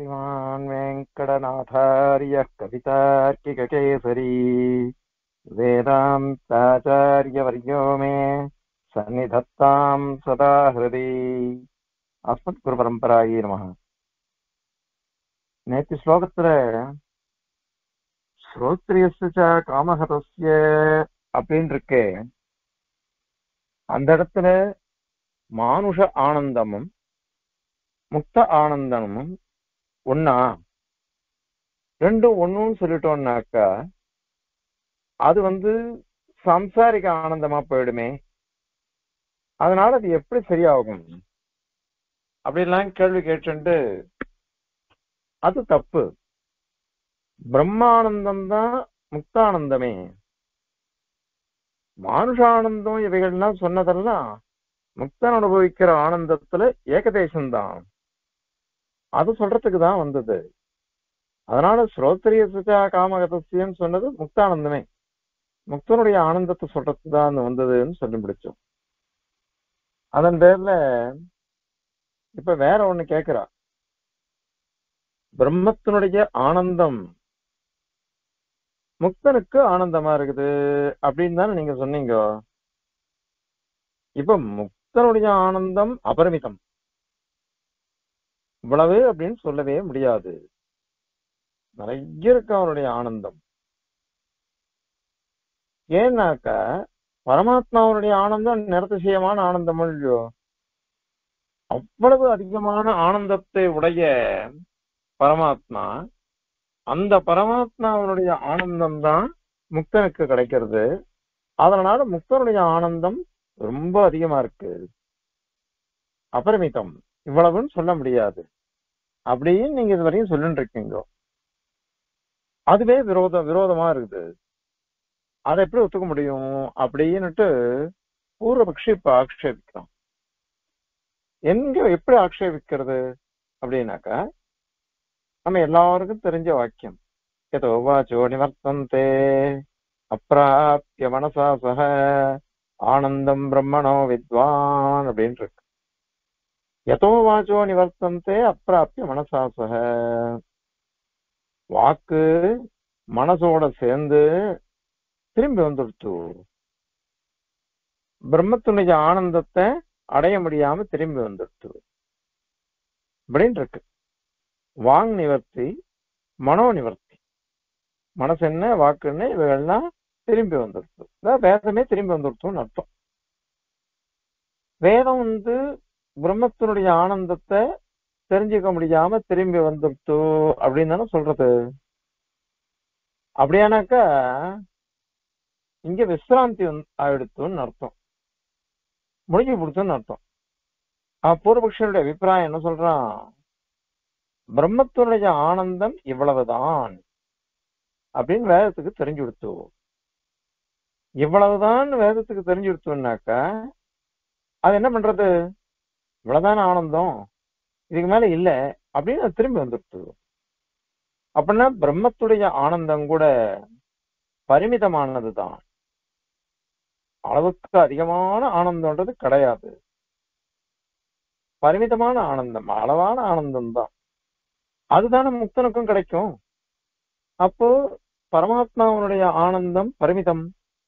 श्रीमान् वेङ्कटनाथार्यः कवितार्किककेसरी वेदान्ताचार्यवर्यो मे सन्निधत्तां सदा हृदि अस्मत्गुरुपरम्परायै नमः. நேற்று ஸ்லோகத்துல ஸ்ரோத்ரியஸ்ய ச காமஹதஸ்ய அப்படின்னு இருக்கு. அந்த இடத்துல மானுஷ ஆனந்தமும் முக்த ஆனந்தமும் ஒன்னா, ரெண்டும் ஒண்ணுன்னு சொல்லிட்டோம்னாக்கா அது சாம்சாரிக ஆனந்தமா போயிடுமே. அதனால அது எப்படி சரியாகும் அப்படின்லாம் கேள்வி கேட்டு அது தப்பு. பிரம்மானந்தம் தான் முக்தானந்தமே. மானுஷானந்தம் இவைகள்லாம் சொன்னதெல்லாம் முக்தன் அனுபவிக்கிற ஆனந்தத்துல ஏகதேசம்தான். அது சொல்றதுக்கு தான் வந்தது. அதனால ஸ்ரோத்ரிய சுச்சா காமகதசியன்னு சொன்னது முக்தானந்தமே, முக்தனுடைய ஆனந்தத்தை சொல்றதுக்கு தான் வந்ததுன்னு சொல்லி முடிச்சோம். அதன் பேர்ல இப்ப வேற ஒண்ணு கேக்குறா. பிரம்மத்தினுடைய ஆனந்தம் முக்தனுக்கு ஆனந்தமா இருக்குது அப்படின்னு தானே நீங்க சொன்னீங்க. இப்ப முக்தனுடைய ஆனந்தம் அபரிமிதம், இவ்வளவு அப்படின்னு சொல்லவே முடியாது. நிறைய இருக்கு அவனுடைய ஆனந்தம். ஏன்னாக்க பரமாத்மாவுடைய ஆனந்தம் நிரதிசயமான ஆனந்தம் இல்லையோ. அவ்வளவு அதிகமான ஆனந்தத்தை உடைய பரமாத்மா, அந்த பரமாத்மாவுடைய ஆனந்தம் தான் முக்தனுக்கு கிடைக்கிறது. அதனால முக்தனுடைய ஆனந்தம் ரொம்ப அதிகமா இருக்கு, அபரிமிதம், இவ்வளவுன்னு சொல்ல முடியாது அப்படின்னு நீங்க இதுவரையும் சொல்லிட்டு இருக்கீங்க. அதுவே விரோதமா இருக்குது. அதை எப்படி ஒத்துக்க முடியும் அப்படின்னுட்டு பூர்வபக்ஷி இப்ப ஆக்ஷேபிக்கிறான். எப்படி ஆக்ஷேபிக்கிறது அப்படின்னாக்கா, நம்ம எல்லாருக்கும் தெரிஞ்ச வாக்கியம், எதோ வாச்சோ நிவர்த்தந்தே அப்ராப்ய மனசா சக ஆனந்தம் பிரம்மணோ வித்வான் அப்படின்னு இருக்கு. எதோ வாச்சோ நிவர்த்தந்தே அப்ராப்ய மனசா சக, வாக்கு மனசோட சேர்ந்து திரும்பி வந்துடுத்து, பிரம்மத்துடைய ஆனந்தத்தை அடைய முடியாம திரும்பி வந்துடுத்து அப்படின்னு இருக்கு. வாங் நிவர்த்தி, மனோ நிவர்த்தி, மனசு என்ன வாக்கு என்ன இவைகள்லாம் திரும்பி வந்துடுத்து. வேதமே திரும்பி வந்துடுத்துன்னு அர்த்தம். வேதம் பிரம்மத்தினுடைய ஆனந்தத்தை தெரிஞ்சுக்க முடியாம திரும்பி வந்துடுத்து அப்படின்னு தானே சொல்றது. அப்படியானாக்கா இங்க விசிராந்தி ஆயிடுத்துன்னு அர்த்தம், முடிஞ்சு கொடுத்துன்னு அர்த்தம். பூர்வபக்ஷனுடைய அபிப்பிராயம் என்ன சொல்றான், பிரம்மத்தினுடைய ஆனந்தம் இவ்வளவுதான் அப்படின்னு வேதத்துக்கு தெரிஞ்சு கொடுத்து, இவ்வளவுதான் வேதத்துக்கு தெரிஞ்சு கொடுத்தோம்னாக்கா அது என்ன பண்றது, இவ்வளவுதான் ஆனந்தம், இதுக்கு மேல இல்ல அப்படின்னு அது திரும்பி வந்துடுத்து. அப்படின்னா பிரம்மத்துடைய ஆனந்தம் கூட பரிமிதமானதுதான், அளவுக்கு அதிகமான ஆனந்தம்ன்றது கிடையாது. பரிமிதமான ஆனந்தம், அளவான ஆனந்தம் தான். அதுதானே முக்தனுக்கும் கிடைக்கும். அப்போ பரமாத்மாவனுடைய ஆனந்தம் பரிமிதம்,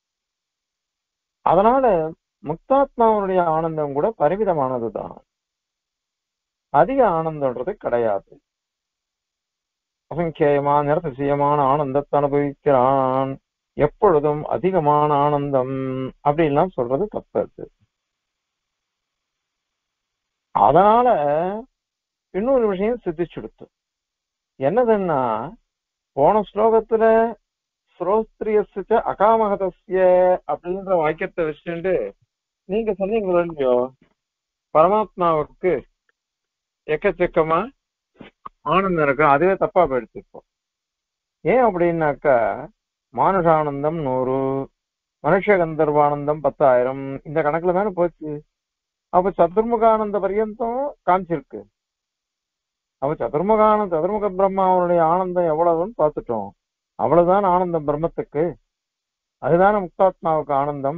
அதனால முக்தாத்மாவனுடைய ஆனந்தம் கூட பரிமிதமானதுதான், அதிக ஆனந்தம்ன்றது கிடையாது. அசங்கேயமா நிரதிசயமான ஆனந்தத்தை அனுபவிக்கிறான், எப்பொழுதும் அதிகமான ஆனந்தம் அப்படின்லாம் சொல்றது தப்பு. அதனால இன்னொரு விஷயம் சித்திச்சுடுத்து. என்னதுன்னா, போன ஸ்லோகத்துல ஸ்ரோத்ரியஸ்ய அகாமகதஸ்ய அப்படின்ற வாக்கியத்தை வச்சுட்டு நீங்க சொன்னீங்களோ இல்லையோ, பரமாத்மாவுக்கு எக்கச்சக்கமா ஆனந்தம் இருக்கு, அதுவே தப்பா போயிடுச்சு. இப்போ ஏன் அப்படின்னாக்கா, மானுஷானந்தம் 100, மனுஷ கந்தர்வானந்தம் 10,000, இந்த கணக்குல தானே போச்சு. அப்ப சதுர்முகானந்த பரியந்தம் காமிச்சிருக்கு. அப்ப சதுர்முக பிரம்மாவனுடைய ஆனந்தம் எவ்வளவுன்னு பார்த்துட்டோம். அவ்வளவுதான் ஆனந்தம் பிரம்மத்துக்கு, அதுதானே முக்தாத்மாவுக்கு ஆனந்தம்.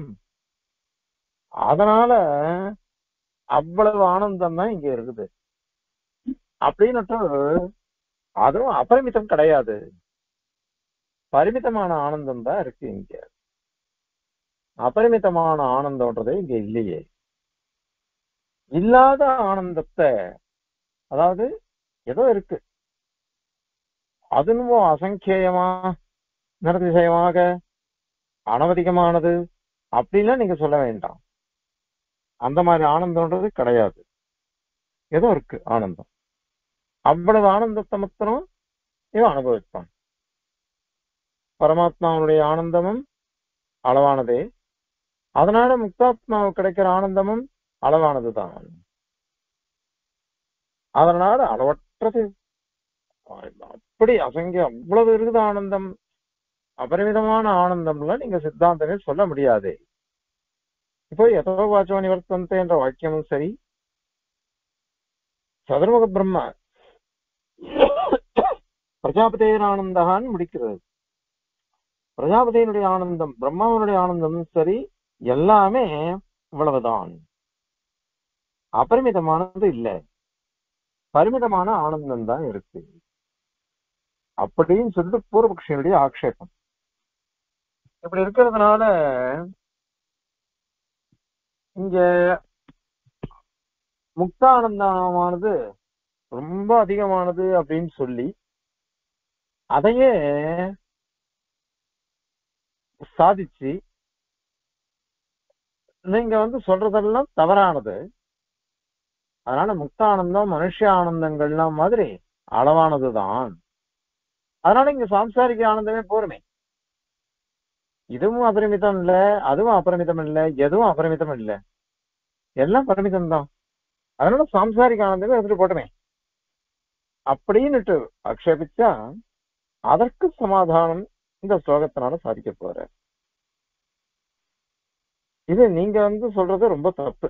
அதனால அவ்வளவு ஆனந்தம் தான் இங்க இருக்குது அப்படின்னுட்டு அதுவும் அபரிமிதம் கிடையாது, பரிமிதமான ஆனந்தம் தான் இருக்கு இங்க. அபரிமிதமான ஆனந்தம்ன்றதே இங்க இல்லையே. இல்லாத ஆனந்தத்தை, அதாவது ஏதோ இருக்கு, அதுவும் அசங்கேயமா, நிரதிசயமாக, அனவதிகமானது அப்படின்லாம் நீங்க சொல்ல வேண்டாம். அந்த மாதிரி ஆனந்தம்ன்றது கிடையாது. ஏதோ இருக்கு ஆனந்தம். அவ்வளவு ஆனந்தத்தை மாத்திரம் இவன் அனுபவிப்பான். பரமாத்மாவுடைய ஆனந்தமும் அளவானதே, அதனால முக்தாத்மாவுக்கு கிடைக்கிற ஆனந்தமும் அளவானதுதான். அதனால அளவற்றது. அப்படி அசங்க அவ்வளவு இருக்குது ஆனந்தம், அபரிமிதமான ஆனந்தம்லாம் நீங்க சித்தாந்தமே சொல்ல முடியாது. இப்போ எதோ வாச்சோ நிவர்த்தந்தே என்ற வாக்கியமும் சரி, சதுர்முக பிரம்ம பிரஜாபதியின் ஆனந்தான்னு முடிக்கிறது. பிரஜாபதியினுடைய ஆனந்தம், பிரம்மாவனுடைய ஆனந்தமும் சரி, எல்லாமே இவ்வளவுதான். அபரிமிதமானது இல்ல, பரிமிதமான ஆனந்தம் தான் இருக்கு அப்படின்னு சொல்லிட்டு பூர்வபக்ஷியனுடைய ஆக்ஷேபம். இப்படி இருக்கிறதுனால இங்க முக்தானந்தமானது ரொம்ப அதிகமானது அப்படின்னு சொல்லி அதையே சாதிச்சு நீங்க சொல்றதெல்லாம் தவறானது. அதனால முக்தானந்தம் மனுஷ ஆனந்தங்கள்லாம் மாதிரி அளவானதுதான். அதனால இங்க சாம்சாரிக ஆனந்தமே போருமே. இதுவும் அபரிமிதம் இல்ல, அதுவும் அபரிமிதம் இல்ல, எதுவும் அபரிமிதம் இல்ல, எல்லாம் பரிமிதம் தான். அதனால சாம்சாரிக ஆனந்தமே எடுத்துட்டு போட்டுமே அப்படின்னுட்டு ஆக்ஷேபிச்சா அதற்கு சமாதானம் இந்த ஸ்லோகத்தினால சாதிக்க போற. இது நீங்க சொல்றது ரொம்ப தப்பு.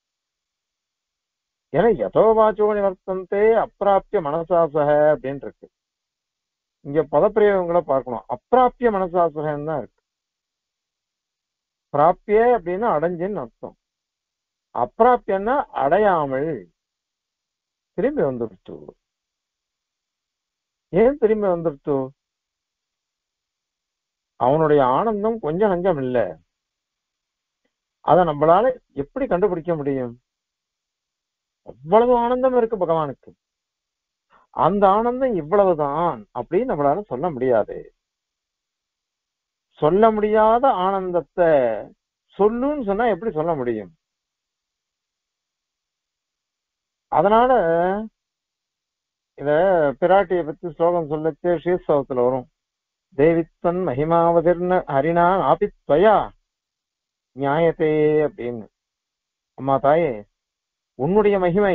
ஏன்னா எதோ வாச்சோ நிவர்த்தந்தே அப்பிராப்பிய மனசாசக அப்படின்னு இருக்கு. இங்க பதப்பிரயோகங்களை பார்க்கணும். அப்பிராப்பிய மனசாசகன்னு தான் இருக்கு. பிராப்பிய அப்படின்னா அடைஞ்சுன்னு அர்த்தம். அப்பிராப்பியன்னா அடையாமல், திரும்பி வந்துருச்சு. ஏன் திரும்பி வந்துருச்சு? அவனுடைய ஆனந்தம் கொஞ்சம் நஞ்சம் இல்ல. அதை நம்மளால எப்படி கண்டுபிடிக்க முடியும்? அவ்வளவு ஆனந்தம் இருக்கு பகவானுக்கு. அந்த ஆனந்தம் இவ்வளவுதான் அப்படின்னு நம்மளால சொல்ல முடியாது. சொல்ல முடியாத ஆனந்தத்தை சொல்லுன்னு சொன்னா எப்படி சொல்ல முடியும்? அதனால இத பிராட்டியை பத்தி ஸ்லோகம் சொல்லச்சே ஸ்ரீஸ்தவத்துல வரும். தேவித்தன் மகிமாவதிர்ன ஹரிணா ஆபித்வயா நியாயத்தே அப்படின்னு. அம்மா தாயே, உன்னுடைய மகிமை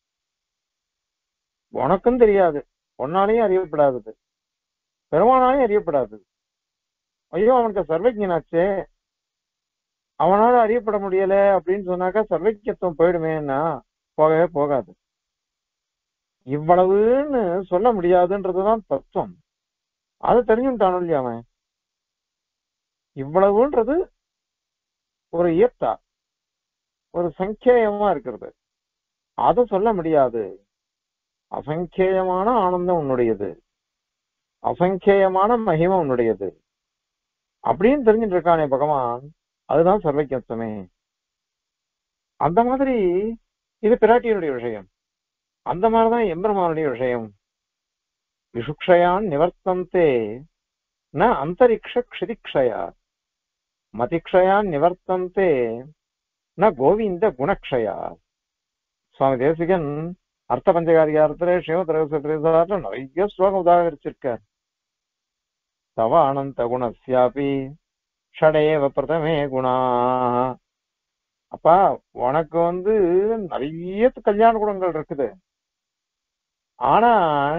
உனக்கும் தெரியாது, உன்னாலையும் அறியப்படாதது, பெருமானாலையும் அறியப்படாது. ஐயோ அவனுக்கு சர்வஜனாச்சே, அவனால அறியப்பட முடியல அப்படின்னு சொன்னாக்கா சர்வஜத்துவம் போயிடுமேன்னா போகவே போகாது. இவ்வளவுன்னு சொல்ல முடியாதுன்றதுதான் தத்துவம். அது தெரிஞ்சுட்டானு இல்லையா அவன்? இவ்வளவுன்றது ஒரு இயத்தா, ஒரு சங்கேயமா இருக்கிறது, அதை சொல்ல முடியாது. அசங்கேயமான ஆனந்தம் உன்னுடையது, அசங்கேயமான மகிமை உன்னுடையது அப்படின்னு தெரிஞ்சுட்டு இருக்கானே பகவான், அதுதான் சர்வஜத்துவமே. அந்த மாதிரி இது பிராட்டியனுடைய விஷயம். அந்த மாதிரிதான் எம்பெருமானுடைய விஷயம். விஷுக்ஷயான் நிவர்த்தந்தே ந அந்தரிக்ஷ க்ஷிதிக்ஷயா, மதிக்ஷயான் நிவர்த்தந்தே ந கோவிந்த குணக்ஷயா. சுவாமி தேசிகன் அர்த்த பஞ்சகாரியாரத்துல ஸ்ரீமத் நிறைய ஸ்லோகம் உதாகரிச்சிருக்கார். தவ அனந்த குணஸ்யாபி ஷடேவ பிரதமே குணா. அப்பா உனக்கு நிறைய கல்யாண குணங்கள் இருக்குது, ஆனா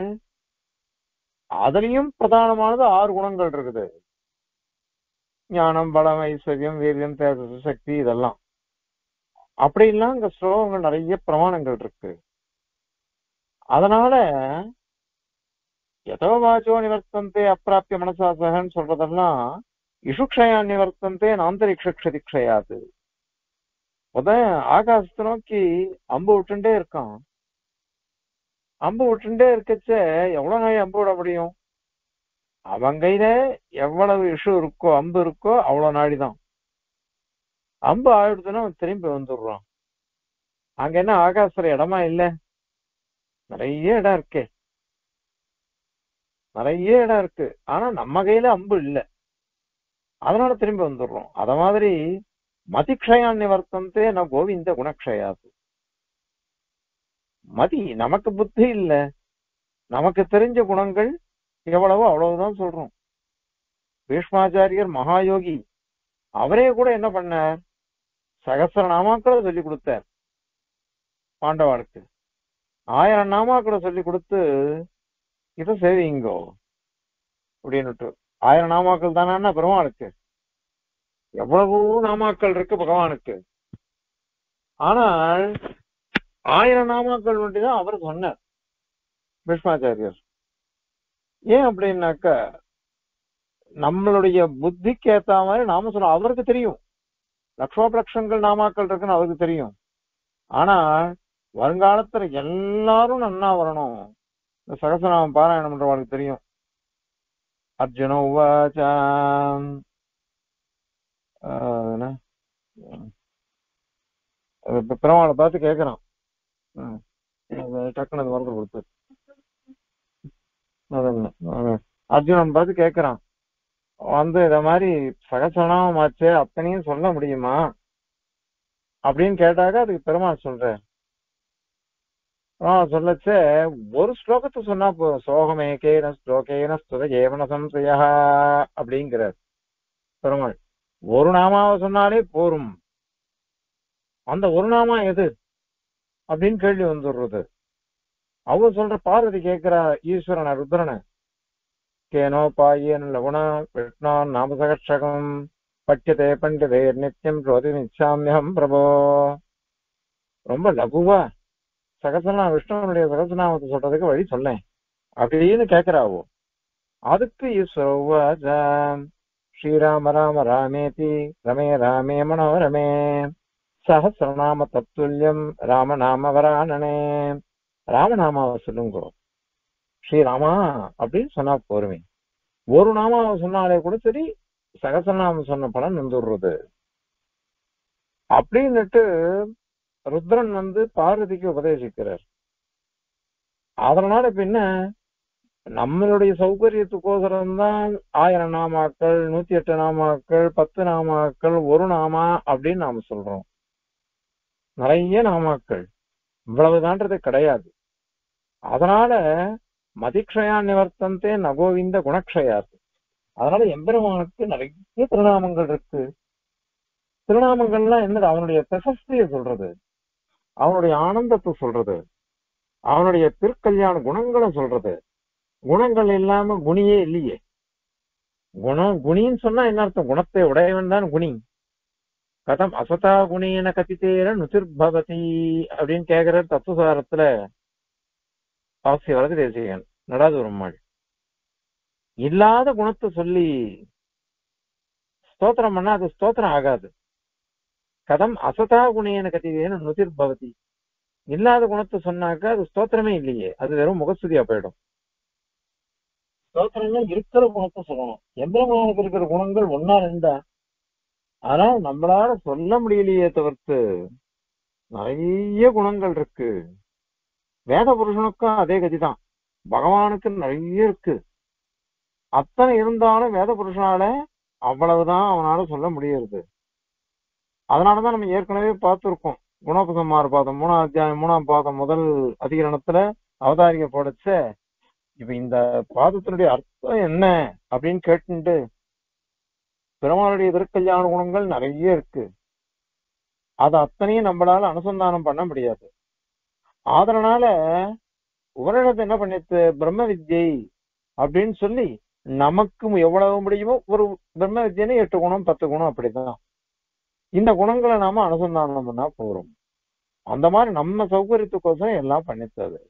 அதுலயும் பிரதானமானது 6 குணங்கள் இருக்குது. ஞானம், பலம், ஐஸ்வர்யம், வீரியம், தேஜஸ், சக்தி, இதெல்லாம். அப்படின்லாம் இங்க ஸ்லோகங்கள் நிறைய பிரமாணங்கள் இருக்கு. அதனால எதோ வாச்சோ நிவர்த்தந்தே அப்பிராப்பிய மனசாசகன்னு சொல்றதெல்லாம் இஷுக்ஷயா நிவர்த்தந்தே நாந்தரிக்ஷ க்ஷதிக்ஷயாது. ஆகாசத்தை நோக்கி அம்பு விட்டுட்டே இருக்கான். அம்பு விட்டுட்டே இருக்கச்ச எவ்வளவு நாள் அம்பு விட முடியும்? அவன் கையில எவ்வளவு இஷ்யூ இருக்கோ, அம்பு இருக்கோ, அவ்வளவு நாடிதான். அம்பு ஆயிடுச்சுன்னா அவன் திரும்பி வந்துடுறான். அங்க என்ன ஆகாசத்துல இடமா இல்ல? நிறைய இடம் இருக்கு, நிறைய இடம் இருக்கு. ஆனா நம்ம கையில அம்பு இல்ல, அதனால திரும்பி வந்துடுறோம். அத மாதிரி மதிக்ஷயான் நிவர்த்தந்தே ந கோவிந்த குணக்ஷயாது. மதி நமக்கு புத்தி இல்ல, நமக்கு தெரிஞ்ச குணங்கள் எவ்வளவோ அவ்வளவுதான் சொல்றோம். பீஷ்மாச்சாரியர் மகாயோகி, அவரே கூட என்ன பண்ணார்? சகசிரநாமாக்களை சொல்லி கொடுத்தார் பாண்டவாளுக்கு. 1000 நாமாக்களை சொல்லி கொடுத்து இதை சேவிங்கோ அப்படின்னுட்டு. 1000 நாமாக்கள் தானே பெருமாளுக்கு? எவ்வளவோ நாமாக்கள் இருக்கு பகவானுக்கு. ஆனால் 1000 நாமாக்கள் ஒன்றிதான் அவர் சொன்னார் பீஷ்மாச்சாரியர். ஏன் அப்படின்னாக்கா, நம்மளுடைய புத்திக்கு ஏத்த மாதிரி நாம சொல்ல அவருக்கு தெரியும். லட்சோபலட்சங்கள் நாமாக்கள் இருக்குன்னு அவருக்கு தெரியும். ஆனா வருங்காலத்துல எல்லாரும் நன்னா வரணும், இந்த சகசநாமம் பாராயணம் பண்றவங்களுக்கு தெரியும். அர்ஜுன உவாச்சாம், பெருமாளை பார்த்து கேட்கிறான். டக்குனு அது மறந்து கொடுத்து அர்ஜுனன் பார்த்து கேட்கிறான், இத மாதிரி சகசநாமம் ஆச்சு, அத்தனையும் சொல்ல முடியுமா அப்படின்னு கேட்டாக்க அதுக்கு பெருமாள் சொல்றேன். சொல்லச்ச ஒரு ஸ்லோகத்தை சொன்னா போதும். சோகமேகேன ஸ்லோகேன ஸ்துத ஏவன சம்சயா அப்படிங்கிறார் பெருமாள். ஒரு நாமாவை சொன்னாலே போரும். அந்த ஒரு நாமா எது அப்படின்னு கேள்வி வந்துடுறது. அவர் சொல்ற பார்வதி கேட்கிறா ஈஸ்வரனை ருத்ரனை, கேனோபாயேன லகுணா விஷ்ணான் நாமசகட்சகம் பட்யதே பண்டிதே நித்தியம் ஜோதி நிச்சாமியம் பிரபோ. ரொம்ப லகுவா விஷ்ணுவனுடைய சகசநாமத்தை சொல்றதுக்கு வழி சொல்லேன் அப்படின்னு கேட்கிறாவோ. அதுக்கு ஈஸ்வரம் ஸ்ரீராம ராம ராமேதி ரமே ராமே மனோரமே சஹசிரநாம தத்துல்யம் ராமநாம வரானனே. ராமநாமாவை சொல்லுங்க ஸ்ரீராமா அப்படின்னு சொன்னா போருமே. ஒரு நாமாவை சொன்னாலே கூட சரி, சகசரநாமம் சொன்ன பலன் வந்துடுறது அப்படின்னுட்டு ருத்ரன் பார்வதிக்கு உபதேசிக்கிறார். அதனால இப்ப என்ன, நம்மளுடைய சௌகரியத்துக்கோசரம் தான் 1000 நாமாக்கள், 108 நாமாக்கள், 10 நாமாக்கள், ஒரு நாமா அப்படின்னு நாம சொல்றோம். நிறைய நாமாக்கள், இவ்வளவுதான்றது கிடையாது. அதனால மதிக்ஷயா நிவர்த்தந்தே நகோவிந்த குணக்ஷயாது. அதனால எம்பெருமானுக்கு நிறைய திருநாமங்கள் இருக்கு. திருநாமங்கள்லாம் என்னது? அவனுடைய பிரசஸ்தியை சொல்றது, அவனுடைய ஆனந்தத்தை சொல்றது, அவனுடைய திருக்கல்யாண குணங்களை சொல்றது. குணங்கள் இல்லாம குணியே இல்லையே. குணின்னு சொன்னா என்ன அர்த்தம்? குணத்தை உடையவன் தான் குணி. கதம் அசதா குணியன கதித்தேர நுதிர்பவதி அப்படின்னு கேட்கிற தத்துவசாரத்துல ஆசிய வரது தேசிகன் நடாதுரம்மாள். இல்லாத குணத்தை சொல்லி ஸ்தோத்திரம் பண்ணா அது ஸ்தோத்திரம் ஆகாது. கதம் அசதா குணியன கதித்தேன நுதிர்பவதி, இல்லாத குணத்தை சொன்னாக்கா அது ஸ்தோத்திரமே இல்லையே, அது வெறும் முகஸ்துதியா போயிடும். ஸ்தோத்திரம்னா இருக்கிற குணத்தை சொல்லணும். எம்பெருமானுக்கு இருக்கிற குணங்கள் ஒன்னா ரெண்டா? ஆனா நம்மளால சொல்ல முடியலையே தவிர்த்து நிறைய குணங்கள் இருக்கு. வேத புருஷனுக்கும் அதே கதிதான், பகவானுக்கு நிறைய இருக்கு. அத்தனை இருந்தாலும் வேத புருஷனால அவ்வளவுதான் அவனால சொல்ல முடியுது. அதனாலதான் நம்ம ஏற்கனவே பார்த்திருக்கோம். குணோபசம்மாறு பாதம் 3ஆம் அத்தியாயம் 3ஆம் பாதம் முதல் அதிகரணத்துல அவதாரிக போடச்ச இப்ப இந்த பாதத்தினுடைய அர்த்தம் என்ன அப்படின்னு கேட்டு பெருமாளுடைய திருக்கல்யாண குணங்கள் நிறைய இருக்கு. அது அத்தனையும் நம்மளால அனுசந்தானம் பண்ண முடியாது. அதனால உபனிஷத்து என்ன பண்ணிட்டு பிரம்ம வித்யை அப்படின்னு சொல்லி நமக்கு எவ்வளவு முடியுமோ ஒரு பிரம்ம வித்யன்னு 8 குணம் 10 குணம் அப்படிதான். இந்த குணங்களை நாம அனுசந்தானம் பண்ணா போறோம். அந்த மாதிரி நம்ம சௌகரியத்துக்கோசம் எல்லாம் பண்ணித்தது.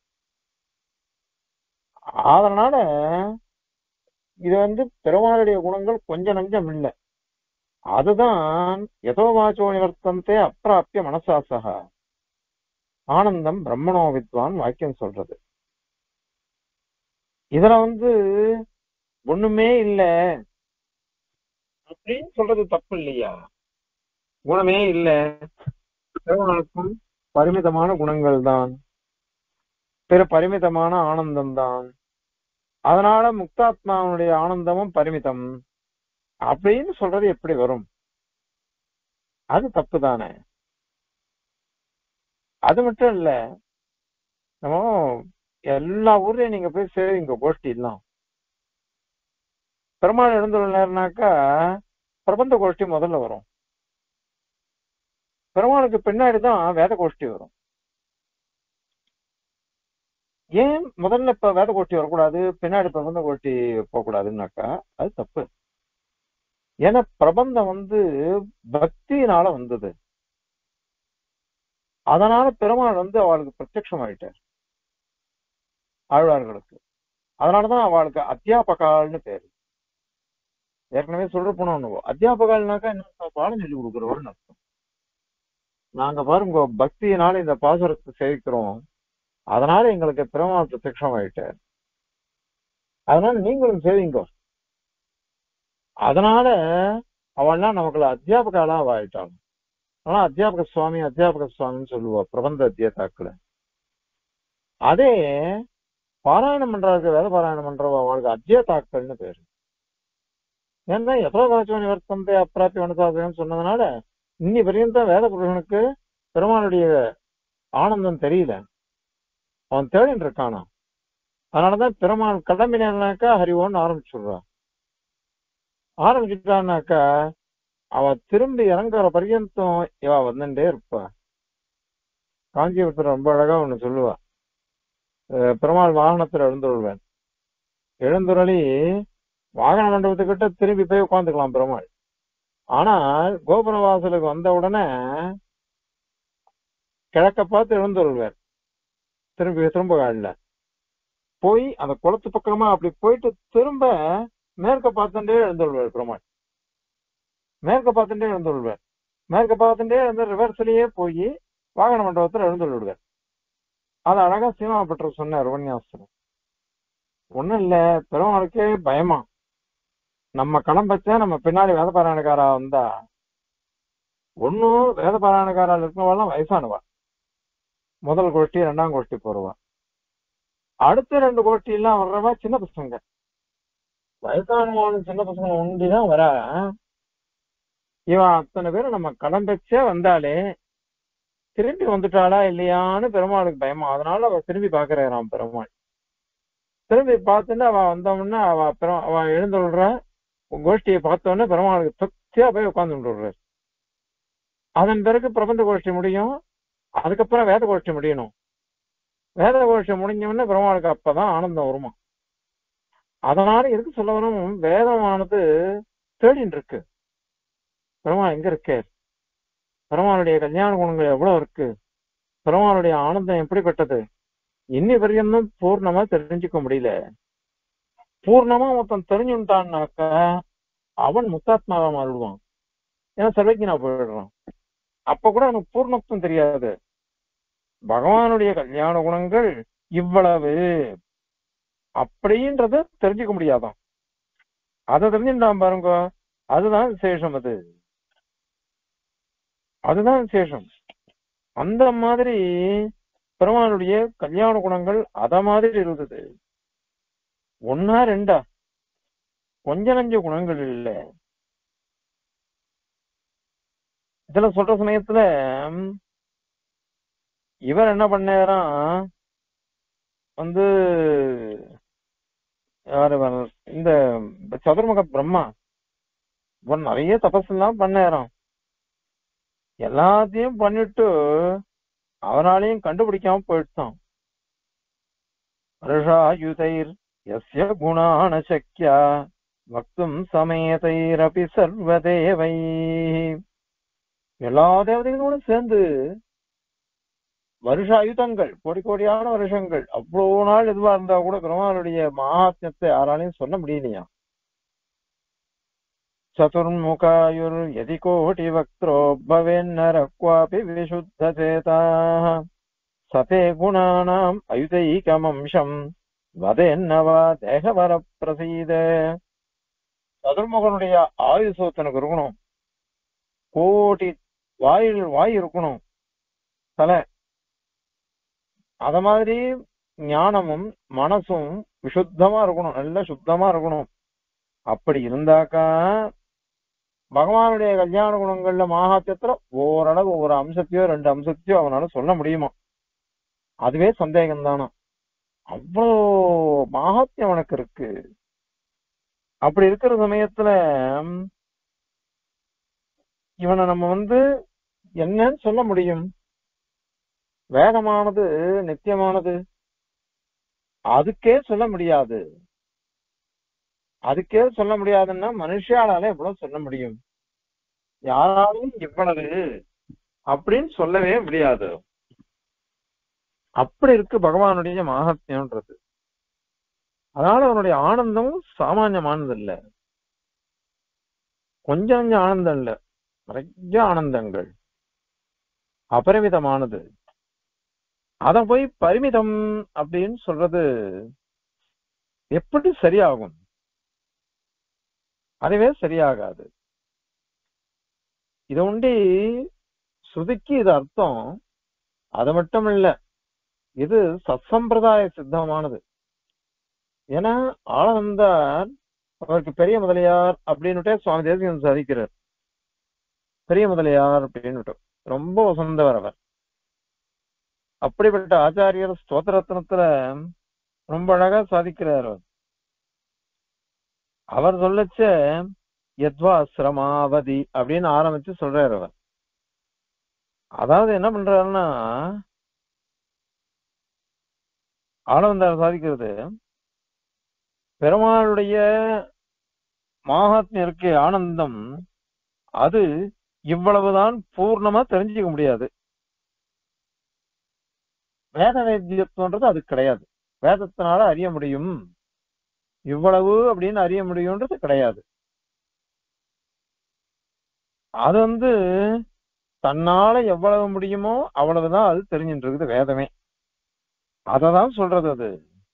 அதனால இது பெருமாளுடைய குணங்கள் கொஞ்சம் நஞ்சம் இல்லை. அதுதான் யதோவாச்சோ நிவர்த்தந்தே அப்பிராப்பிய மனசாசகா ஆனந்தம் பிரம்மணோ வித்வான் வாக்கியம் சொல்றது. இதுல ஒண்ணுமே இல்ல அப்படின்னு சொல்றது தப்பு இல்லையா? குணமே இல்ல, பெருமாளுக்கும் பரிமிதமான குணங்கள் தான், பிற பரிமிதமான ஆனந்தம் தான், அதனால முக்தாத்மாவுடைய ஆனந்தமும் பரிமிதம் அப்படின்னு சொல்றது எப்படி வரும்? அது தப்பு தானே. அது மட்டும் இல்ல, நம்ம எல்லா ஊர்லயும் நீங்க போய் சேவிங்க கோஷ்டி எல்லாம், பெருமாள் எழுந்துள்ளாருனாக்கா பிரபந்த கோஷ்டி முதல்ல வரும், பெருமாளுக்கு பின்னாடிதான் வேத கோஷ்டி வரும். ஏன் முதல்ல இப்ப வேத கோஷ்டி வரக்கூடாது, பின்னாடி பிரபந்த கோஷ்டி போக கூடாதுன்னாக்கா அது தப்பு. ஏன்னா பிரபந்தம் பக்தியினால வந்தது, அதனால பெருமாள் அவளுக்கு பிரத்யட்சம் ஆயிட்டார் ஆழ்வார்களுக்கு. அதனாலதான் அவளுக்கு அத்தியாபகால்னு பேரு. ஏற்கனவே சொல்ற போனோம், அத்தியாபகால்னாக்கா என்ன, பாடம் சொல்லி கொடுக்குறவர்னு அர்த்தம். நாங்க பாருங்க பக்தியினால இந்த பாசுரத்தை சேவிக்கிறோம், அதனால எங்களுக்கு பெருமாள் பிரத்யட்சம் ஆயிட்டார், அதனால நீங்களும் சேவிங்க. அதனால அவள்லாம் நமக்குள்ள அத்தியாபகாலா அவ ஆயிட்டாங்க. ஆனா அத்தியாபக சுவாமின்னு சொல்லுவா பிரபந்த அத்தியதாக்களை. அதே பாராயணம் பண்றவருக்கு, வேத பாராயணம் பண்றவ அவளுக்கு அத்தியதாக்கள்னு பேரு. ஏன்னா யதோவாச்சோ நிவர்த்தந்தே அப்பிராப்பி வனசாசனம் சொன்னதுனால இன்னி பரியந்தம் வேத புருஷனுக்கு பெருமாளுடைய ஆனந்தம் தெரியல, அவன் தேடின்னு இருக்கானா. அதனாலதான் பெருமாள் கிளம்பினாக்கா ஹரிவோன்னு ஆரம்பிச்சுடுறான். ஆரம்பிச்சுட்டான்னாக்கா அவ திரும்பி இறங்குற பர்யந்தம் இவ வந்துட்டே இருப்பா. காஞ்சிபுரத்துல ரொம்ப அழகா ஒண்ணு சொல்லுவா, பெருமாள் வாகனத்துல எழுந்துருவேன், எழுந்துருளி வாகன மண்டபத்துக்கிட்ட திரும்பி போய் உட்காந்துக்கலாம் பெருமாள். ஆனால் கோபுர வாசலுக்கு வந்த உடனே கிழக்க பார்த்து எழுந்துருவார், திரும்ப காலில் போய் அந்த குளத்து பக்கமா அப்படி போயிட்டு திரும்ப மேற்க பார்த்துட்டே எழுந்துருவார் பெருமாள். மேற்க பார்த்துட்டே எழுந்துருவார், மேற்க பார்த்துட்டே ரிவர்ஸ்லயே போய் வாகன மண்டபத்துல எழுந்துருவார். அது அழகா சீமா பற்ற சொன்னார் உபன்யாசம். ஒண்ணும் இல்ல, பெருமாளுக்கே பயமா, நம்ம கிளம்பச்சா நம்ம பின்னாடி வேதபாராயணக்காரா வந்தா, ஒன்னும் வேதபாராயணக்காரால் இருக்கவெல்லாம் வயசானவா, முதல் கோஷ்டி இரண்டாம் கோஷ்டி போறவா, அடுத்த ரெண்டு கோஷ்டி எல்லாம் வர்றவா சின்ன பசங்க. வயசானவங்களும் சின்ன பசங்க ஒண்டிதான் வரா. இவன் அத்தனை பேரும் நம்ம கிளம்பச்சே வந்தாலே திரும்பி வந்துட்டாளா இல்லையான்னு பெருமாளுக்கு பயமா, அதனால அவ திரும்பி பாக்குறான் பெருமாள். திரும்பி பார்த்துட்டு அவ வந்தோம்னா அவ எழுந்துடுற கோஷ்டியை பார்த்தோன்னே பெருமாளுக்கு திருப்தியா போய் உட்கார்ந்து விடுறாரு. அதன் பிறகு பிரபந்த கோஷ்டி முடியும், அதுக்கப்புறம் வேத கோஷ்டி முடியணும். வேத கோஷ்டி முடிஞ்சோடனே பெருமாளுக்கு அப்பதான் ஆனந்தம் வருமா. அதனால எதுக்கு சொல்ல வரும், வேதமானது தேடின்னு இருக்கு பெருமாள் எங்க இருக்கு, பெருமாளுடைய கல்யாண குணங்கள் எவ்வளவு இருக்கு, பெருமாளுடைய ஆனந்தம் எப்படிப்பட்டது, இன்னி வரையும் பூர்ணமா தெரிஞ்சுக்க முடியல. பூர்ணமா மொத்தம் தெரிஞ்சுட்டான்னாக்கா அவன் முத்தாத்மாவா மாறிடுவான், ஏன்னா சர்வஜனா போயிடுறான். அப்ப கூட அவனுக்கு பூர்ணத்துவம் தெரியாது. பகவானுடைய கல்யாண குணங்கள் இவ்வளவு அப்படின்றத தெரிஞ்சுக்க முடியாதான். அதை தெரிஞ்சுட்டான் பாருங்க, அதுதான் விசேஷம். அதுதான் விசேஷம். அந்த மாதிரி பெருமானுடைய கல்யாண குணங்கள் அத மாதிரி இருந்தது. ஒன்னா ரெண்டா, கொஞ்ச நஞ்ச குணங்கள் இல்ல. இதுல சொல்ற சமயத்துல இவர் என்ன பண்ணாராம், வந்து யாரு இந்த சதுர்முக பிரம்மா இவன் நிறைய தபஸ் எல்லாம் பண்ணாராம். எல்லாத்தையும் பண்ணிட்டு அவனாலையும் கண்டுபிடிக்காம போயிட்டான். வருஷாயுதைர் யஸ்ய குணான சக்யா வக்தும் சமேதைரபி சர்வதேவை. எல்லா தேவதைகளோடும் சேர்ந்து வருஷாயுதங்கள், கோடி கோடியான வருஷங்கள், அவ்வளவு நாள் எதுவா இருந்தா கூட பெருமாளுடைய மகாத்மியத்தை யாராலையும் சொல்ல முடியலையா. சதுர்முகாயுர் யதி கோடி வக்த்ரோ பவேன்னர க்வாபி விசுத்த சேதா சதே குணானாம் அயுதைகமம்சம் வத என்னவா தேகவர பிரசீத. சதுர்முகனுடைய ஆயுசு தனக்கு இருக்கணும், கோடி வாய் இருக்கணும் தலை. அத மாதிரி ஞானமும் மனசும் விசுத்தமா இருக்கணும், நல்ல சுத்தமா இருக்கணும். அப்படி இருந்தாக்கா பகவானுடைய கல்யாண குணங்கள்ல மகாத்தியத்துல ஓரளவு ஒரு அம்சத்தையோ ரெண்டு அம்சத்தையோ அவனால சொல்ல முடியுமா? அதுவே சந்தேகம் தானா? அவ்வளோ மகாத்மியம் அவனுக்கு இருக்கு. அப்படி இருக்கிற சமயத்துல இவனை நம்ம என்னன்னு சொல்ல முடியும்? வேதமானது நித்தியமானது, அதுக்கே சொல்ல முடியாது. அதுக்கே சொல்ல முடியாதுன்னா மனுஷாலால எவ்வளவு சொல்ல முடியும்? யாராலும் இவ்வளவு அப்படின்னு சொல்லவே முடியாது. அப்படி இருக்கு பகவானுடைய மகாத்மியம்ன்றது. அதனால அவனுடைய ஆனந்தமும் சாமானியமானது இல்ல, கொஞ்சம் கொஞ்சம் ஆனந்தம் இல்ல, நிறைய ஆனந்தங்கள், அபரிமிதமானது. அத போய் பரிமிதம் அப்படின்னு சொல்றது எப்படி சரியாகும்? அதுவே சரியாகாது. இது உண்டி ஸ்ருதிக்கு இது அர்த்தம். அது மட்டும் இல்ல, இது சத்சம்பிரதாய சித்தமானது. ஏன்னா ஆளவந்தார் அவருக்கு பெரிய முதலியார் அப்படின்னுட்டே சுவாமி தேசிகன் சாதிக்கிறார். பெரிய முதலியார் அப்படின்னுட்டு ரொம்ப வசந்தவர் அவர். அப்படிப்பட்ட ஆச்சாரியர் ஸ்தோத்திரத்னத்துல ரொம்ப அழகா சாதிக்கிறார் அவர். அவர் சொல்லச்ச யத்வா சிரமாவதி அப்படின்னு ஆரம்பிச்சு சொல்றாரு அவர். அதாவது என்ன பண்றாருன்னா, ஆளவந்தார் சாதிக்கிறது பெருமாளுடைய மாகாத்மியம் இருக்கே ஆனந்தம், அது இவ்வளவுதான் பூர்ணமா தெரிஞ்சுக்க முடியாது. வேத வேத்தியத்துவன்றது அது கிடையாது. வேதத்தினால அறிய முடியும் இவ்வளவு அப்படின்னு அறிய முடியும்ன்றது கிடையாது. அது தன்னால எவ்வளவு முடியுமோ அவ்வளவுதான் அது தெரிஞ்சுட்டு இருக்குது வேதமே. அததான் சொல்றது அது.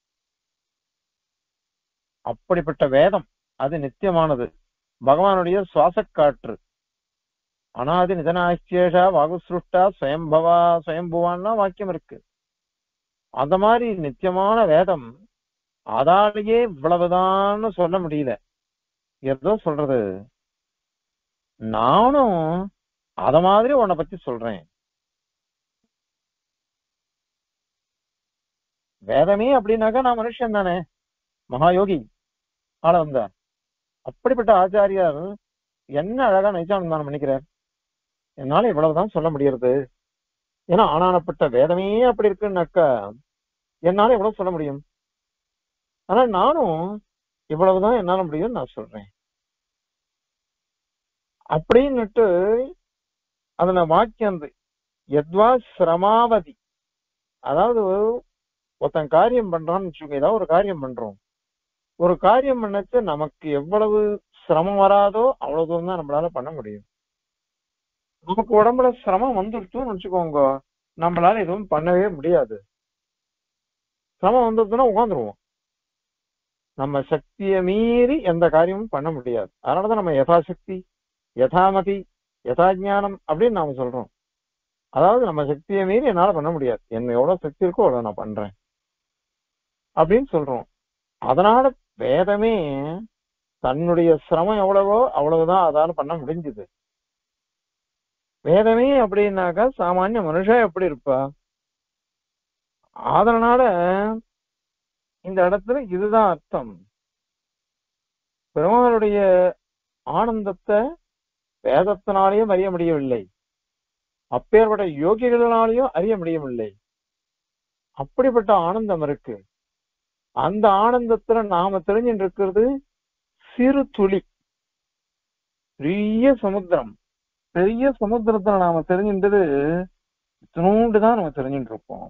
அப்படிப்பட்ட வேதம் அது நித்தியமானது. பகவானுடைய சுவாச காற்று. அனாதி நிதனாச்சேஷா வாகுஸ்ருஷ்டா சுயம்பவா சுயம்புவான்னா வாக்கியம் இருக்கு. அந்த மாதிரி நித்தியமான வேதம் அதாலேயே இவ்வளவுதான்னு சொல்ல முடியல. ஏதோ சொல்றது, நானும் அத மாதிரி உன்னை பத்தி சொல்றேன். வேதமே அப்படின்னாக்கா நான் மனுஷன் தானே, மகாயோகி ஆள வந்த. அப்படிப்பட்ட ஆச்சாரியார் என்ன அழகா நைச்சானந்தானம் பண்ணிக்கிறார். என்னால இவ்வளவுதான் சொல்ல முடியறது. ஏன்னா ஆனானப்பட்ட வேதமே அப்படி இருக்குன்னாக்கா என்னால எவ்வளவு சொல்ல முடியும். ஆனா நானும் இவ்வளவுதான் என்னால முடியும்னு நான் சொல்றேன் அப்படின்னுட்டு அதுல வாக்கியம் எத்வா சிரமாவதி. அதாவது ஒருத்தன் காரியம் பண்றான்னு வச்சுக்கோங்க, ஏதாவது ஒரு காரியம் பண்றோம். ஒரு காரியம் பண்ணச்சு நமக்கு எவ்வளவு சிரமம் வராதோ அவ்வளவு தூரம் தான் நம்மளால பண்ண முடியும். நமக்கு உடம்புல சிரமம் வந்துடுச்சுன்னு வச்சுக்கோங்க, நம்மளால எதுவும் பண்ணவே முடியாது. சிரமம் வந்துடுச்சுன்னா உட்காந்துருவோம். நம்ம சக்தியை மீறி எந்த காரியமும் பண்ண முடியாது. அதனாலதான் நம்ம யதாசக்தி யதாமதி யதாஜானம் அப்படின்னு நாம சொல்றோம். அதாவது நம்ம சக்தியை மீறி என்னால பண்ண முடியாது, என்ன எவ்வளவு சக்தி இருக்கோ அவ்வளவு நான் பண்றேன் அப்படின்னு சொல்றோம். அதனால வேதமே தன்னுடைய சிரமம் எவ்வளவோ அவ்வளவுதான் அதால பண்ண முடிஞ்சுது. வேதமே அப்படின்னாக்கா சாமானிய மனுஷா எப்படி இருப்பா? அதனால இந்த இடத்துல இதுதான் அர்த்தம். பெருமாளுடைய ஆனந்தத்தை வேதத்தினாலேயும் அறிய முடியவில்லை, அப்பேற்பட்ட யோகிகளினாலேயும் அறிய முடியவில்லை. அப்படிப்பட்ட ஆனந்தம் இருக்கு. அந்த ஆனந்தத்துல நாம தெரிஞ்சுட்டு இருக்கிறது சிறு துளி. பெரிய சமுத்திரம், பெரிய சமுத்திரத்துல நாம தெரிஞ்சின்றது இத்தினூண்டுதான் நம்ம தெரிஞ்சுட்டு இருப்போம்.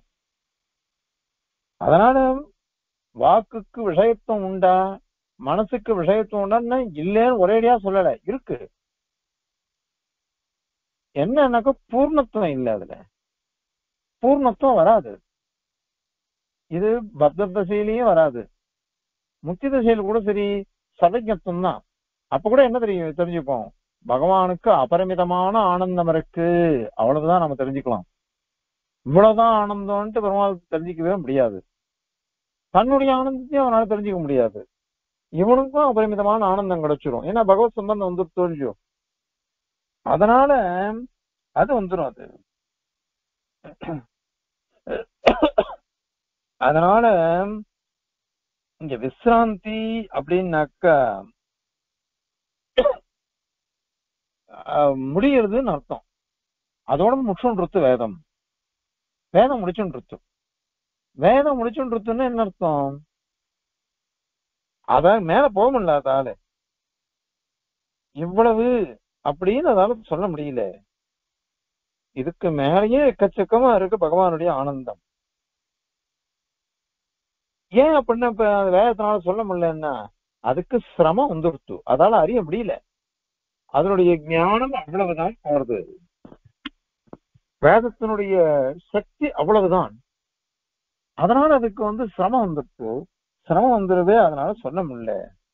அதனால வாக்குக்கு விஷயத்துவம் உண்டா, மனசுக்கு விஷயத்துவம் உண்டான்னு இல்லைன்னு ஒரேடியா சொல்லல, இருக்கு. என்னன்னாக்கா பூர்ணத்துவம் இல்லை, அதுல பூர்ணத்துவம் வராது. இது பத்த தசையிலயும் வராது, முக்தி தசையில கூட சரி சர்வஜத்துவம் தான். அப்ப கூட என்ன தெரிஞ்சுப்போம், பகவானுக்கு அபரிமிதமான ஆனந்தம் இருக்கு, அவ்வளவுதான் நம்ம தெரிஞ்சுக்கலாம். இவ்வளவுதான் ஆனந்தம்ன்ட்டு பெருமாள் தெரிஞ்சுக்கவே முடியாது, தன்னுடைய ஆனந்தத்தையும் அவனால தெரிஞ்சுக்க முடியாது. இவனுக்கும் அபரிமிதமான ஆனந்தம் கிடைச்சிரும், ஏன்னா பகவத் சம்பந்தம் வந்து தோன்றியும். அதனால அது வந்துடும் அது. அதனால இங்க விசிராந்தி அப்படின்னாக்கா முடியறதுன்னு அர்த்தம். அதோட முடிச்சுன்றது வேதம், வேதம் முடிச்சுன்றது. வேதம் முடிச்சுன்றதுன்னு என்ன அர்த்தம், அதான் மேல போக முடியல அதால, இவ்வளவு அப்படின்னு அதால சொல்ல முடியல. இதுக்கு மேலேயே எக்கச்சக்கமா இருக்கு பகவானுடைய ஆனந்தம். ஏன் அப்படின்னா இப்ப வேதத்தினால சொல்ல முடியலன்னா அதுக்கு சிரமம் வந்துடுத்து, அதால அறிய முடியல. அதனுடைய ஞானம் அவ்வளவுதான் போறது, வேதத்தினுடைய சக்தி அவ்வளவுதான். அதனால அதுக்கு சிரமம் வந்துடுத்து, சிரமம் வந்துருது, அதனால சொல்ல முடியல.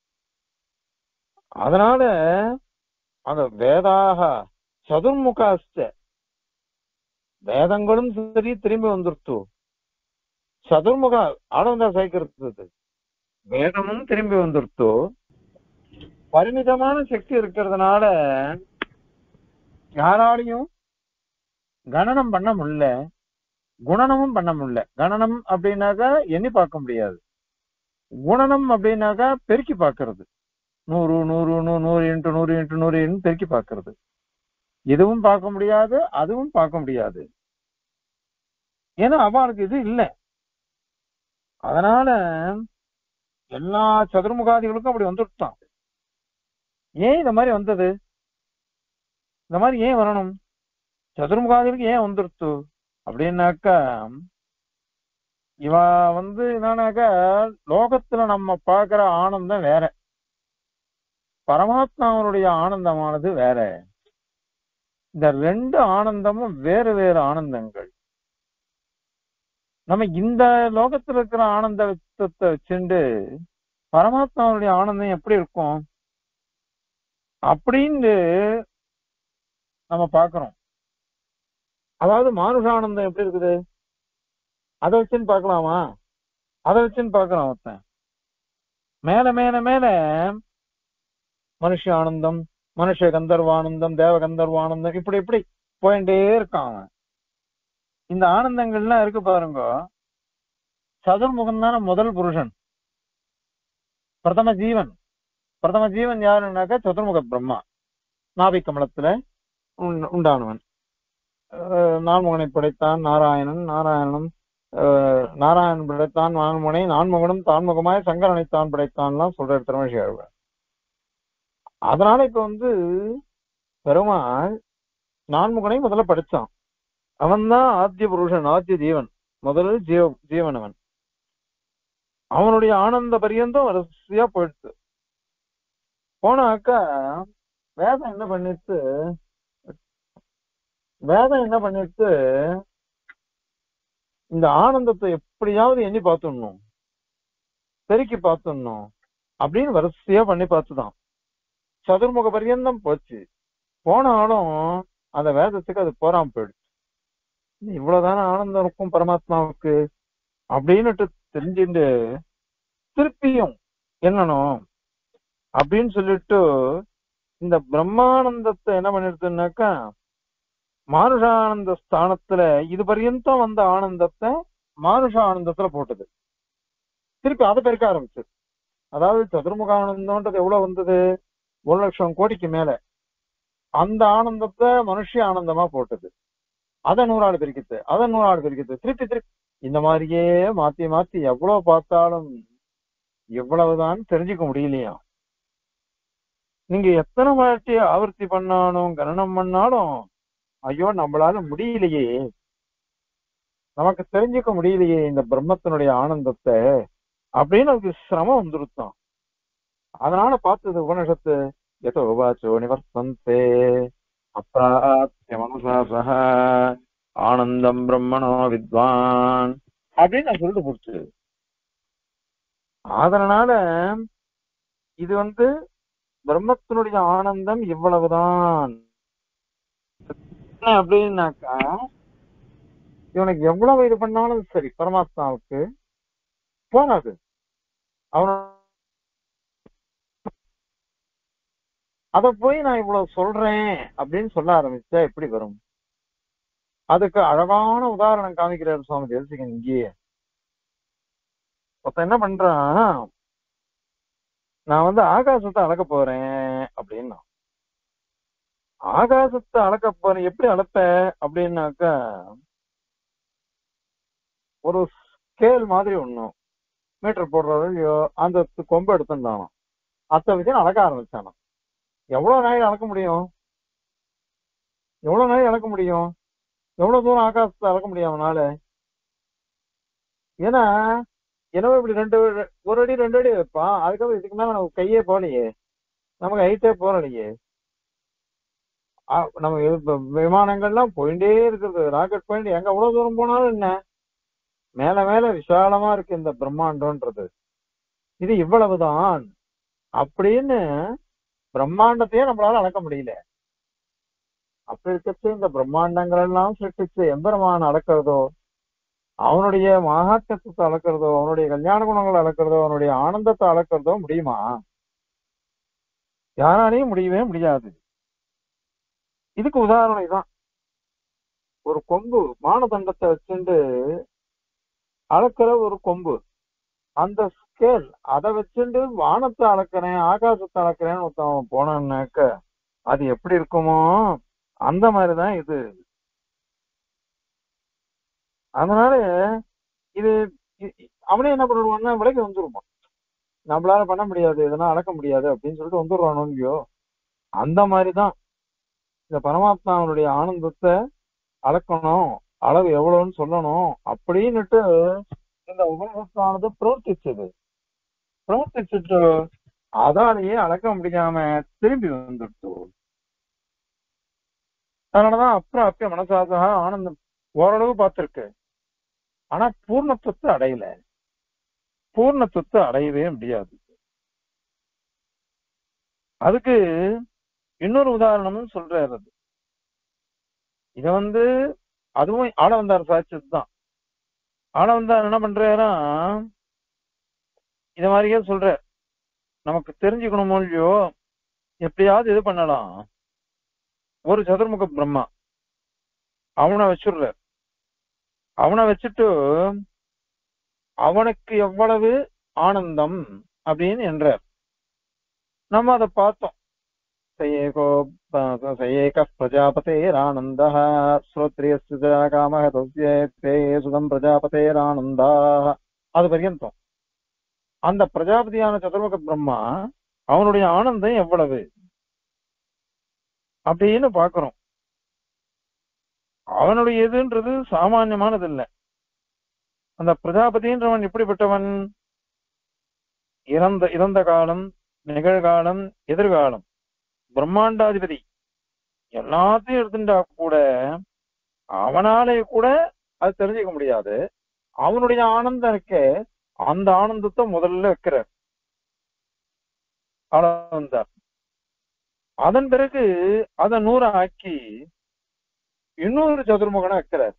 அதனால அந்த வேதாக சதுர்முகாஸ்த, வேதங்களும் சரி திரும்பி வந்துடுத்து, சதுர்முக ஆனந்த சேர்க்கிறது வேதமும் திரும்பி வந்துடுத்து. பரிமிதமான சக்தி இருக்கிறதுனால யாராலையும் கணனம் பண்ண முடியல, குணனமும் பண்ண முடியல. கணனம் அப்படின்னாக்கா எண்ணி பார்க்க முடியாது, குணனம் அப்படின்னாக்கா பெருக்கி பார்க்கறது, 100 100 100 இன்ட்டு 100 இன்ட்டு 100 பெருக்கி பார்க்கறது. இதுவும் பார்க்க முடியாது, அதுவும் பார்க்க முடியாது, ஏன்னா அவனுக்கு இது இல்லை. அதனால எல்லா சதுர்முகாதிகளுக்கும் அப்படி வந்துட்டான். ஏன் இந்த மாதிரி வந்தது, இந்த மாதிரி ஏன் வரணும், சதுர்முகாதிகளுக்கு ஏன் வந்துருத்து அப்படின்னாக்கா, இவ என்னன்னாக்கா லோகத்துல நம்ம பார்க்கிற ஆனந்தம் வேற, பரமாத்மாவனுடைய ஆனந்தமானது வேற. இந்த ரெண்டு ஆனந்தமும் வேறு வேறு ஆனந்தங்கள். நம்ம இந்த லோகத்துல இருக்கிற ஆனந்தத்தை வச்சுண்டு பரமாத்மாவுடைய ஆனந்தம் எப்படி இருக்கும் அப்படின்னு நம்ம பாக்குறோம். அதாவது மானுஷானந்தம் எப்படி இருக்குது அதை வச்சுன்னு பார்க்கலாமா, அதை வச்சுன்னு பார்க்கலாம். ஒருத்தன் மேல மேல மேல மனுஷ ஆனந்தம், மனுஷ கந்தர்வானந்தம், தேவ கந்தர்வானந்தம், இப்படி இப்படி போயிட்டே இருக்கான் அவன். இந்த ஆனந்தங்கள்லாம் இருக்கு பாருங்க. சதுர்முகம் தானே முதல் புருஷன், பிரதம ஜீவன். பிரதம ஜீவன் யாருன்னாக்கா சதுர்முக பிரம்மா, நாபி கமலத்துல உண்டானவன். நான்முகனை படைத்தான் நாராயணன், நாராயணனும் நாராயணன் படைத்தான் நான்முகனை, நான்முகனும் தான்முகமாய் சங்கரனை தான் படைத்தான்லாம் சொல்ற திருமணி. அதனால இப்ப பெருமாள் நான்முகனை முதல்ல படிச்சான், அவன் தான் ஆத்திய புருஷன், ஆத்திய ஜீவன், முதல் ஜீவன் அவன். அவனுடைய ஆனந்த பரியந்தம் வரிசையா போயிடுச்சு. போனாக்கா வேதம் என்ன பண்ணிட்டு, இந்த ஆனந்தத்தை எப்படியாவது எண்ணி பார்த்துடணும், பெருக்கி பார்த்துடணும் அப்படின்னு வரிசையா பண்ணி பார்த்துதான் சதுர்முக பரியந்தம் போச்சு. போனாலும் அந்த வேதத்துக்கு அது போராம போயிடுச்சு. இவ்வளவுதான ஆனந்தம் இருக்கும் பரமாத்மாவுக்கு அப்படின்னுட்டு தெரிஞ்சுட்டு திருப்பியும் என்னணும் அப்படின்னு சொல்லிட்டு இந்த பிரம்மானந்தத்தை என்ன பண்ணிருக்குன்னாக்கா மானுஷானந்த ஸ்தானத்துல இது பர்யந்தம் வந்த ஆனந்தத்தை மானுஷ ஆனந்தத்துல போட்டது, திருப்பி அதை பெருக்க ஆரம்பிச்சது. அதாவது சதுர்முக ஆனந்தம்ன்றது எவ்வளவு வந்தது, 1,00,000 கோடிக்கு மேல. அந்த ஆனந்தத்தை மனுஷ ஆனந்தமா போட்டது, அதை 100 ஆள் பிரிக்குது, அதை 100 ஆள் பிரிக்குது, திருப்பி திருப்பி இந்த மாதிரியே மாத்தி மாத்தி எவ்வளவு பார்த்தாலும் எவ்வளவுதான் தெரிஞ்சுக்க முடியலையா. நீங்க எத்தனை வாட்டி ஆவர்த்தி பண்ணாலும் கணனம் பண்ணாலும் ஐயோ நம்மளால முடியலையே, நமக்கு தெரிஞ்சுக்க முடியலையே இந்த பிரம்மத்தினுடைய ஆனந்தத்தை அப்படின்னு அதுக்கு சிரமம் வந்துருத்தான். அதனால பார்த்தது உபனிஷத்து, எதோ வாச்சோ நிவர்த்தந்தே அப்ராப்ய மனசா சஹ ஆனந்தம் பிரம்மணோ வித்வான் அப்படின்னு நான் சொல்லிட்டு போச்சு. அதனால இது பிரம்மத்தினுடைய ஆனந்தம் இவ்வளவுதான் அப்படின்னாக்கா, இவனுக்கு எவ்வளவு இது பண்ணாலும் சரி பரமாத்மாவுக்கு போராது. அவன அத போய் நான் இவ்வளவு சொல்றேன் அப்படின்னு சொல்ல ஆரம்பிச்சா எப்படி வரும்? அதுக்கு அழகான உதாரணம் காமிக்கிறார் சுவாமி தேசிகன் இங்கேயே. ஒருத்தன் என்ன பண்றான், நான் ஆகாசத்தை அளக்க போறேன் அப்படின்னா, ஆகாசத்தை அளக்க போறேன் எப்படி அளப்ப அப்படின்னாக்கா, ஒரு ஸ்கேல் மாதிரி ஒண்ணும் மீட்டர் போடுறது இல்லையோ, அந்த கொம்பு எடுத்துட்டானோ அத்தை வச்சு அளக்க ஆரம்பிச்சானோ. எவ்வளவு நாள் அளக்க முடியும்? எவ்வளவு நாள் அளக்க முடியும்? எவ்வளவு தூரம் ஆகாசத்தை அளக்க முடியும் அவனால? ஏன்னா எனவே இப்படி ஒரு அடி 2 அடி வைப்பான். அதுக்கப்புறம் இதுக்கு மேல நமக்கு கையே போலையே, நமக்கு ஹைட்டே போறலையே. நம்ம விமானங்கள்லாம் போயிட்டே இருக்குது, ராக்கெட் போயிட்டு எங்க எவ்வளவு தூரம் போனாலும் என்ன, மேல மேல விசாலமா இருக்கு இந்த பிரம்மாண்டம்ன்றது. இது இவ்வளவுதான் அப்படின்னு பிரம்மாண்டத்தையே நம்மளால அளக்க முடியல. அப்படி இருக்கச்சு இந்த பிரம்மாண்டங்கள் எல்லாம் சிருஷ்டிச்சு எம்பெருமான் அளக்கிறதோ, அவனுடைய மகாத்மத்தை அளக்கிறதோ, அவனுடைய கல்யாண குணங்களை அளக்கிறதோ, அவனுடைய ஆனந்தத்தை அளக்கிறதோ முடியுமா? யாராலையும் முடியவே முடியாது. இதுக்கு உதாரணம் இதான். ஒரு கொம்பு மானதண்டத்தை வச்சுட்டு அளக்கிற ஒரு கொம்பு, அந்த ஸ்கேல் அதை வச்சுட்டு வானத்தை அளக்கிறேன் ஆகாசத்தை அளக்கிறேன்னு ஒருத்தவன் போனான்னாக்க அது எப்படி இருக்குமோ அந்த மாதிரிதான் இது. அதனால இது அவனே என்ன பண்ணிடுவான்னா விலைக்கு வந்துருவான். நம்மளால பண்ண முடியாது, இதெல்லாம் அளக்க முடியாது அப்படின்னு சொல்லிட்டு வந்துடுவானோ இல்லையோ. அந்த மாதிரிதான் இந்த பரமாத்மாவனுடைய ஆனந்தத்தை அளக்கணும், அளவு எவ்வளவுன்னு சொல்லணும் அப்படின்னுட்டு இந்த உபநிஷத்தானது பிரவர்த்திச்சுட்டு அதாலேயே அளக்க முடியாம திரும்பி வந்துட்டு. அதனாலதான் அப்புறம் அப்ப மனசாக ஆனந்தம் ஓரளவு பார்த்திருக்கு. ஆனா பூர்ணத்துவத்தை அடையல, பூர்ணத்துவத்தை அடையவே முடியாது. அதுக்கு இன்னொரு உதாரணமும் சொல்றாரு. இத அதுவும் ஆளவந்தார் சாட்சியதுதான். ஆளவந்தார் என்ன பண்றாரா, இத மாதிரியே சொல்ற, நமக்கு தெரிஞ்சுக்கணுமோ இல்லையோ எப்படியாவது இது பண்ணலாம். ஒரு சதுர்முக பிரம்மா அவனை வச்சுடுற, அவனை வச்சுட்டு அவனுக்கு எவ்வளவு ஆனந்தம் அப்படின்னு என்றார். நம்ம அதை பார்த்தோம். சயேக பிரஜாபதேரானந்த ஸ்ரோத்ரியஸ்ய காமஹ தஸ்ய சுதம் பிரஜாபதேரானந்தா, அது பர்யந்தம். அந்த பிரஜாபதியான சதுர்முக பிரம்மா அவனுடைய ஆனந்தம் எவ்வளவு அப்படின்னு பாக்குறோம். அவனுடைய எதுன்றது சாமான்யமானது இல்லை. அந்த பிரஜாபதின்றவன் எப்படிப்பட்டவன், இறந்த காலம், நிகழ்காலம், எதிர்காலம், பிரம்மாண்டாதிபதி எல்லாத்தையும் எடுத்துட்டா கூட அவனாலே கூட அது தெரிஞ்சுக்க முடியாது. அவனுடைய ஆனந்தம் இருக்க, அந்த ஆனந்தத்தை முதல்ல வைக்கிறார் ஆனந்தார். அதன் பிறகு அதை 100 ஆக்கி இன்னொரு சதுர்முகனை வைக்கிறார்.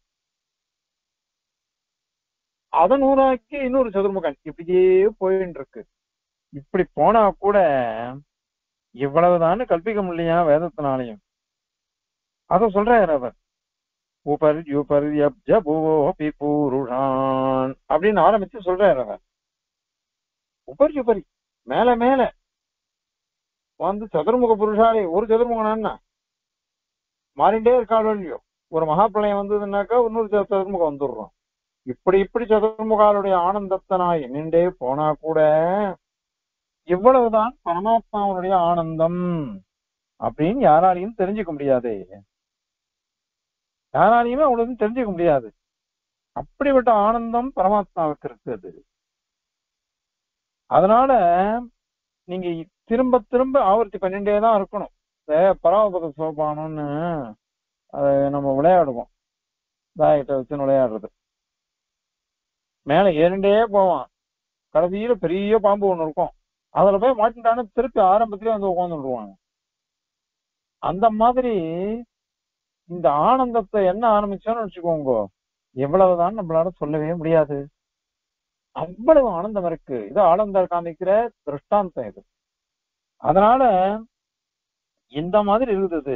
அதை 100 ஆக்கி இன்னொரு சதுர்முகன், இப்படியே போயின்னு இருக்கு. இப்படி போனா கூட இவ்வளவுதான் கல்பிக்க முடியா வேதத்தினாலையும். அத சொல்றாரு அவர். அப்படின்னு ஆரம்பிச்சு சொல்றாரு அவர். உபரி மேல மேல சதுர்முக புருஷாலே ஒரு சதுர்முகனா மாறிண்டே இருக்காளோ இல்லையோ. ஒரு மகாபிரளயம் வந்ததுன்னாக்கா இன்னொரு சதுர்முகம் வந்துடுறோம். இப்படி சதுர்முகாலுடைய ஆனந்தத்தை நான் எண்ணிண்டே போனா கூட இவ்வளவுதான் பரமாத்மாவுடைய ஆனந்தம் அப்படின்னு யாராலையும் தெரிஞ்சுக்க முடியாது. யாராலையுமே அவ்வளவு தெரிஞ்சுக்க முடியாது. அப்படிப்பட்ட ஆனந்தம் பரமாத்மாவுக்கு இருக்குது. அதனால நீங்க திரும்ப திரும்ப ஆவர்த்தி பண்ணிட்டே தான் இருக்கணும். பராபத சோபானம்னு அதை நம்ம விளையாடுவோம், தாயத்தை வச்சு விளையாடுறது. மேல ஏறிண்டே போவான். கடைசியில பெரிய பாம்பு ஒண்ணு இருக்கும். அதுல போய் மாட்டிட்டான்னு திருப்பி ஆரம்பத்திலே வந்து உட்காந்துருவாங்க. அந்த மாதிரி இந்த ஆனந்தத்தை என்ன ஆரம்பிச்சோன்னு வச்சுக்கோங்க, எவ்வளவுதான் நம்மளால சொல்லவே முடியாது. அவ்வளவு ஆனந்தம் இருக்கு. இது ஆனந்தம் காமிக்கிற திருஷ்டாந்தம் இது. அதனால இந்த மாதிரி இருக்குது.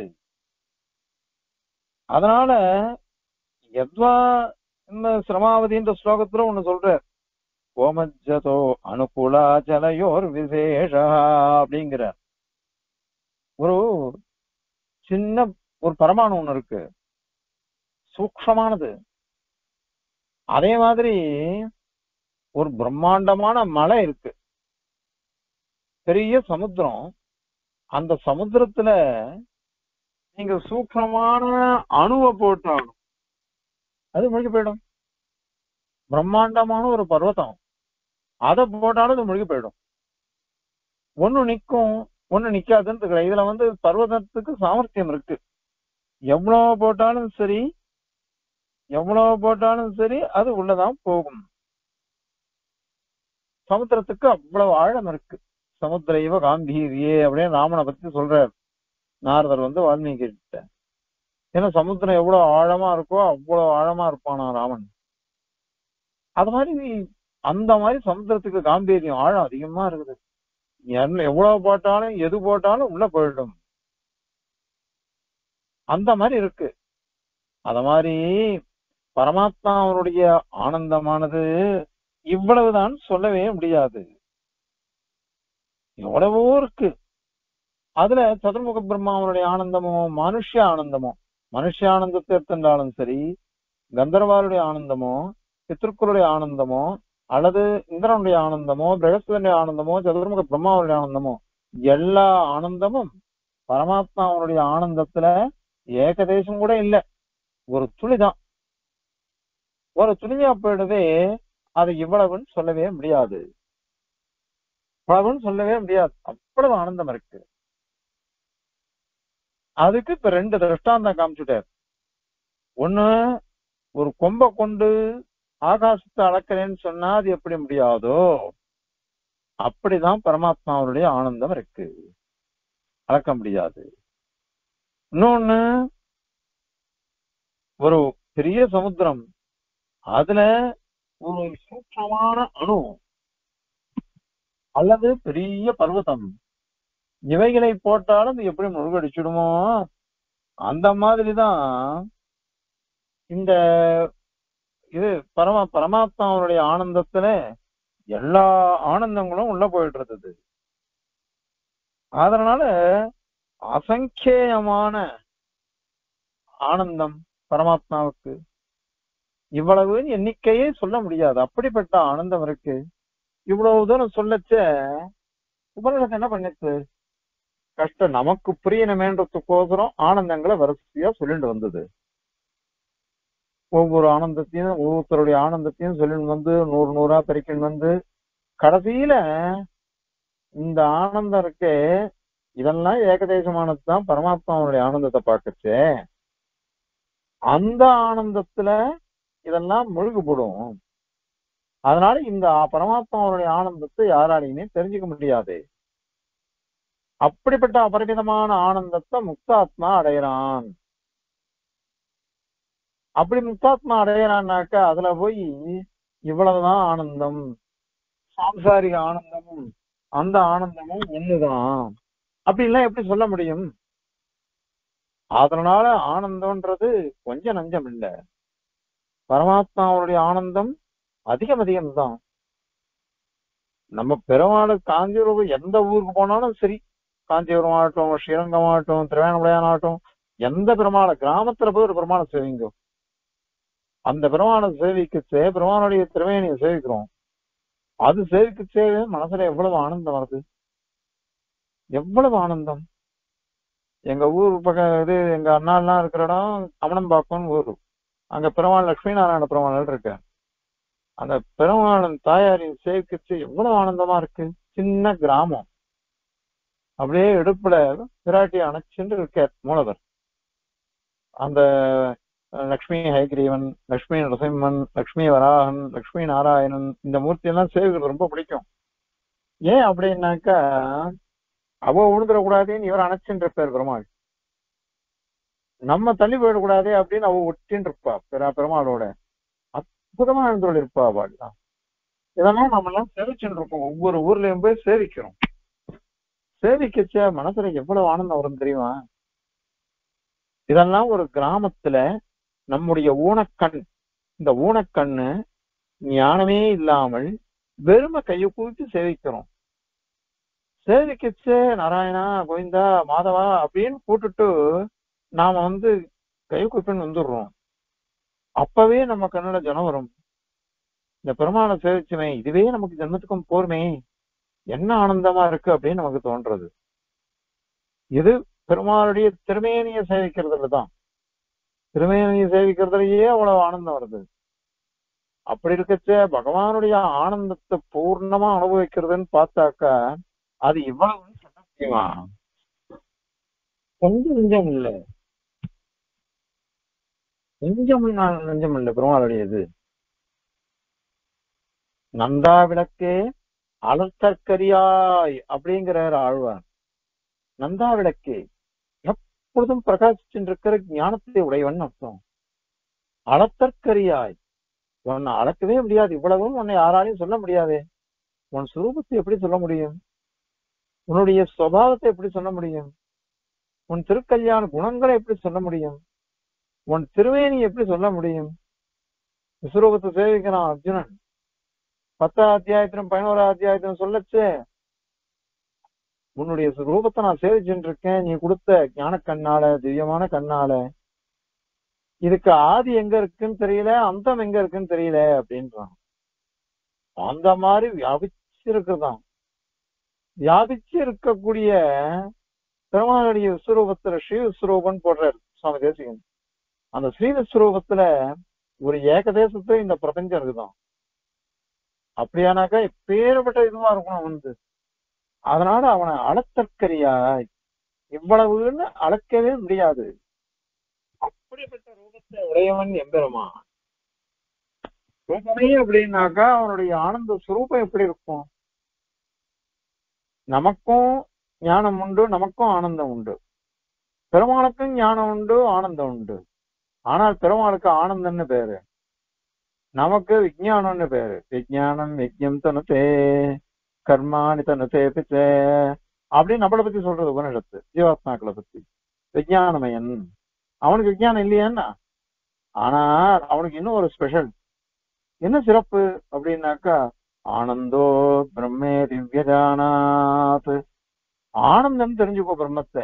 அதனால எத்வா இந்த சிரமாவதின்ற ஸ்லோகத்துல ஒண்ணு சொல்ற, கோமஜ்ஜதோ அனுகூலாச்சலையோர் விசேஷா அப்படிங்கிற ஒரு சின்ன ஒரு பரமாணு ஒண்ணு இருக்கு, சூக்ஷமானது. அதே மாதிரி ஒரு பிரம்மாண்டமான மலை இருக்கு, பெரிய சமுத்திரம். அந்த சமுத்திரத்துல நீங்க சூக்ஷமான அணுவை போட்டாலும் அது முழுகி போயிடும். பிரம்மாண்டமான ஒரு பர்வதம், அதை போட்டாலும் அது முழுகி போயிடும். ஒண்ணு நிக்கும், ஒண்ணு நிக்காதுன்னு இருக்கு. இதுல வந்து பர்வதத்துக்கு சாமர்த்தியம் இருக்கு. எவ்வளவு போட்டாலும் சரி, எவ்வளவு போட்டாலும் சரி, அது உள்ளதான் போகும். சமுத்திரத்துக்கு அவ்வளவு ஆழம் இருக்கு. சமுத்திர இவ காம்பீரியே அப்படின்னு ராமனை பத்தி சொல்றார் நாரதர் வந்து வால்மீகி கிட்ட. ஏன்னா சமுத்திரம் எவ்வளவு ஆழமா இருக்கோ அவ்வளவு ஆழமா இருப்பானா ராமன். அது மாதிரி அந்த மாதிரி சமுத்திரத்துக்கு காம்பீரியம் ஆழம் அதிகமா இருக்குது. எவ்வளவு போட்டாலும் எது போட்டாலும் உள்ள போயிடும். அந்த மாதிரி இருக்கு. அத மாதிரி பரமாத்மா அவருடைய ஆனந்தமானது இவ்வளவுதான் சொல்லவே முடியாது. எவ்வளவோ இருக்கு. அதுல சதுர்முக பிரம்மாவனுடைய ஆனந்தமோ மனுஷ ஆனந்தமோ, மனுஷ ஆனந்தத்தை எடுத்துட்டாலும் சரி, கந்தர்வாருடைய ஆனந்தமோ, பித்ருக்களுடைய ஆனந்தமோ, அல்லது இந்திரனுடைய ஆனந்தமோ, பிரகஸ்பதியுடைய ஆனந்தமோ, சதுர்முக பிரம்மாவுடைய ஆனந்தமோ, எல்லா ஆனந்தமும் பரமாத்மாவனுடைய ஆனந்தத்துல ஏகதேசம் கூட இல்லை. ஒரு துளிதான், ஒரு துளியா போயிடுதே. அது இவ்வளவுன்னு சொல்லவே முடியாது. இவ்வளவுன்னு சொல்லவே முடியாது. அவ்வளவு ஆனந்தம் இருக்கு. அதுக்கு இப்ப ரெண்டு திருஷ்டாந்தம் காமிச்சுட்டார். ஒண்ணு, ஒரு கொம்பை கொண்டு ஆகாசத்தை அளக்கிறேன்னு சொன்னா அது எப்படி முடியாதோ அப்படிதான் பரமாத்மாவுடைய ஆனந்தம் இருக்கு, அளக்க முடியாது. இன்னொன்னு, ஒரு பெரிய சமுத்திரம், அதுல ஒரு சூட்சமான அணு அல்லது பெரிய பர்வதம், இவைகளை போட்டாலும் அது எப்படி முழுகடிச்சிடுமோ அந்த மாதிரிதான் இந்த இது பரமாத்மாவுடைய ஆனந்தத்துல எல்லா ஆனந்தங்களும் உள்ள போயிட்டு இருந்தது. அதனால அசங்கேயமான ஆனந்தம் பரமாத்மாவுக்கு. இவ்வளவு எண்ணிக்கையே சொல்ல முடியாது, அப்படிப்பட்ட ஆனந்தம் இருக்கு. இவ்வளவு தூரம் சொல்லச்ச உபநிடதம் என்ன பண்ணிச்சு, கஷ்டம் நமக்கு புரியணுமேன்றதுக்கோசரம் ஆனந்தங்களை வரிசையா சொல்லிட்டு வந்தது. ஒவ்வொரு ஆனந்தத்தையும் ஒவ்வொருத்தருடைய ஆனந்தத்தையும் சொல்லிட்டு வந்து நூறு நூறா பெருக்கின்னு வந்து கடைசியில இந்த ஆனந்தம் இருக்கே, இதெல்லாம் ஏகதேசமானதுதான் பரமாத்மாவுடைய ஆனந்தத்தை பார்க்கச்சே. அந்த ஆனந்தத்துல இதெல்லாம் முழுகுபடும். அதனால இந்த பரமாத்மாவுடைய ஆனந்தத்தை யாராலையுமே தெரிஞ்சுக்க முடியாது. அப்படிப்பட்ட அபரிமிதமான ஆனந்தத்தை முக்தாத்மா அடையிறான். அப்படி முக்தாத்மா அடையிறான்னாக்கா அதுல போய் இவ்வளவுதான் ஆனந்தம், சாம்சாரிக ஆனந்தமும் அந்த ஆனந்தமும் ஒண்ணுதான் அப்படின்லாம் எப்படி சொல்ல முடியும்? அதனால ஆனந்தம்ன்றது கொஞ்சம் நஞ்சம் இல்லை. பரமாத்மாவுடைய ஆனந்தம் அதிகம் அதிகம்தான். நம்ம பெருமாள் காஞ்சிபுரம் எந்த ஊருக்கு போனாலும் சரி, காஞ்சிபுரம் ஆகட்டும், ஸ்ரீரங்கம் ஆகட்டும், திருவேணமலையான் ஆகட்டும், எந்த பெருமாளை கிராமத்துல போய் ஒரு பெருமாளை சேவிங்க, அந்த பெருமாளை சேவிக்கச்சே பெருமானுடைய திருவேணியை சேவிக்கிறோம். அது சேவிக்கச்சே மனசுல எவ்வளவு ஆனந்தம் வருது, எவ்வளவு ஆனந்தம். எங்க ஊர் பக்கம் இது எங்க அண்ணாலாம் இருக்கிற இடம் அமனம்பாக்கம்னு ஊரு. அங்க பெருமாள் லட்சுமி நாராயண பெருமாள் இருக்க. அந்த பெருமாளன் தாயாரின் சேவிக்கச்சு எவ்வளவு ஆனந்தமா இருக்கு. சின்ன கிராமம், அப்படியே இடுப்புல பிராட்டி அணைச்சுட்டு இருக்க மூலவர். அந்த லக்ஷ்மி ஹயக்ரீவன், லக்ஷ்மி நரசிம்மன், லக்ஷ்மி வராகன், லக்ஷ்மி நாராயணன், இந்த மூர்த்தி எல்லாம் சேவிக்கிறது ரொம்ப பிடிக்கும். ஏன் அப்படின்னாக்கா அவ விழுந்துடக்கூடாதுன்னு இவர் அணைச்சுட்டு இருப்பார் பெருமாள். நம்ம தள்ளி போயிடக்கூடாதே அப்படின்னு அவ ஒட்டின்னு இருப்பா பெருமாளோட. அற்புதமா எழுந்தோள் இருப்பா அவள். இதெல்லாம் நம்ம எல்லாம் சேவிச்சுட்டு இருக்கோம். ஒவ்வொரு ஊர்லயும் போய் சேவிக்கிறோம். சேவிக்கச்ச மனசுல எவ்வளவு ஆனந்தம் வரும் தெரியுமா? இதெல்லாம் ஒரு கிராமத்துல நம்முடைய ஊனக்கண், இந்த ஊனக்கண்ணு ஞானமே இல்லாமல் வெறும கையை கூப்பி சேவிக்கிறோம். சேவிக்கச்ச நாராயணா கோவிந்தா மாதவா அப்படின்னு கூட்டுட்டு நாம கை கூப்பின்னு வந்துடுறோம். அப்பவே நம்ம கண்ணுல ஜனம் வரும். இந்த பெருமாளை சேவிச்சுமே இதுவே நமக்கு ஜென்மத்துக்கும் போருமே, என்ன ஆனந்தமா இருக்கு அப்படின்னு நமக்கு தோன்றது. இது பெருமாளுடைய திருமேனியை சேவிக்கிறதுலதான். திருமேனியை சேவிக்கிறதுலயே அவ்வளவு ஆனந்தம் வருது. அப்படி இருக்கச்ச பகவானுடைய ஆனந்தத்தை பூர்ணமா அனுபவிக்கிறதுன்னு பார்த்தாக்கா அது இவ்வளவு சொல்ல முடியுமா? கொஞ்சம் நெஞ்சம் இல்லை, நெஞ்சம் இல்லை பெருமாளுடையது. நந்தா விளக்கே அலர்த்தற்கரியாய் அப்படிங்கிறார் ஆழ்வார். நந்தா விளக்கே எப்பொழுதும் பிரகாசிச்சுட்டு இருக்கிற ஞானத்தை உடையவன் அர்த்தம். அளத்தற்கரியாய், உன்னை அளக்கவே முடியாது, இவ்வளவும் உன்னை யாராலையும் சொல்ல முடியாது. உன் சுரூபத்தை எப்படி சொல்ல முடியும்? உன்னுடைய சுபாவத்தை எப்படி சொல்ல முடியும்? உன் திருக்கல்யாண குணங்களை எப்படி சொல்ல முடியும்? உன் திருவேணி எப்படி சொல்ல முடியும்? விஸ்வரூபத்தை சேவிக்கிறான் அர்ஜுனன். 10ஆம் அத்தியாயத்திலும் 11ஆம் அத்தியாயத்திலும் சொல்லச்சு, உன்னுடைய ரூபத்தை நான் சேவிச்சுட்டு இருக்கேன், நீ கொடுத்த ஞான கண்ணால, திவ்யமான கண்ணால. இதுக்கு ஆதி எங்க இருக்குன்னு தெரியல, அந்தம் எங்க இருக்குன்னு தெரியல அப்படின்றான். அந்த மாதிரி வியாபிச்சு இருக்குதான். வியாபிச்சு இருக்கக்கூடிய பெருமாளுடைய விஸ்வரூபத்துல ஸ்ரீ விஸ்வரூபம் போடுறாரு சுவாமி தேசிகன். அந்த ஸ்ரீ விஸ்வரூபத்துல ஒரு ஏகதேசத்துல இந்த பிரபஞ்சம் இருக்குதான். அப்படியானாக்கா எப்பேற்பட்ட இதுவா இருக்கணும் அதனால அவனை அளத்தற்கரியாய், இவ்வளவுன்னு அளக்கவே முடியாது. அப்படிப்பட்ட ரூபத்தை உடையவன் எம்பெருமான். ரூபமே அப்படின்னாக்கா அவனுடைய ஆனந்த சுரூபம் எப்படி இருக்கும்? நமக்கும் ஞானம் உண்டு, நமக்கும் ஆனந்தம் உண்டு. பெருமாளுக்கும் ஞானம் உண்டு, ஆனந்தம் உண்டு. ஆனால் பெருமாளுக்கு ஆனந்தம்னு பேரு, நமக்கு விஜயானம்னு பேரு. விஜயானம் யஜ்ஞம் தனுதே கர்மானி தனுதே பிச்சே அப்படின்னு நம்மளை பத்தி சொல்றது உபனிஷத்து. ஜீவாத்மாக்களை பத்தி விஜயானமயன். அவனுக்கு விஜயானம் இல்லையான்னா, ஆனா அவனுக்கு இன்னும் ஒரு ஸ்பெஷல், என்ன சிறப்பு அப்படின்னாக்கா ஆனந்தோ பிரம்மே திவ்யஜானாத். ஆனந்தம் தெரிஞ்சுக்கோ பிரம்மத்தை.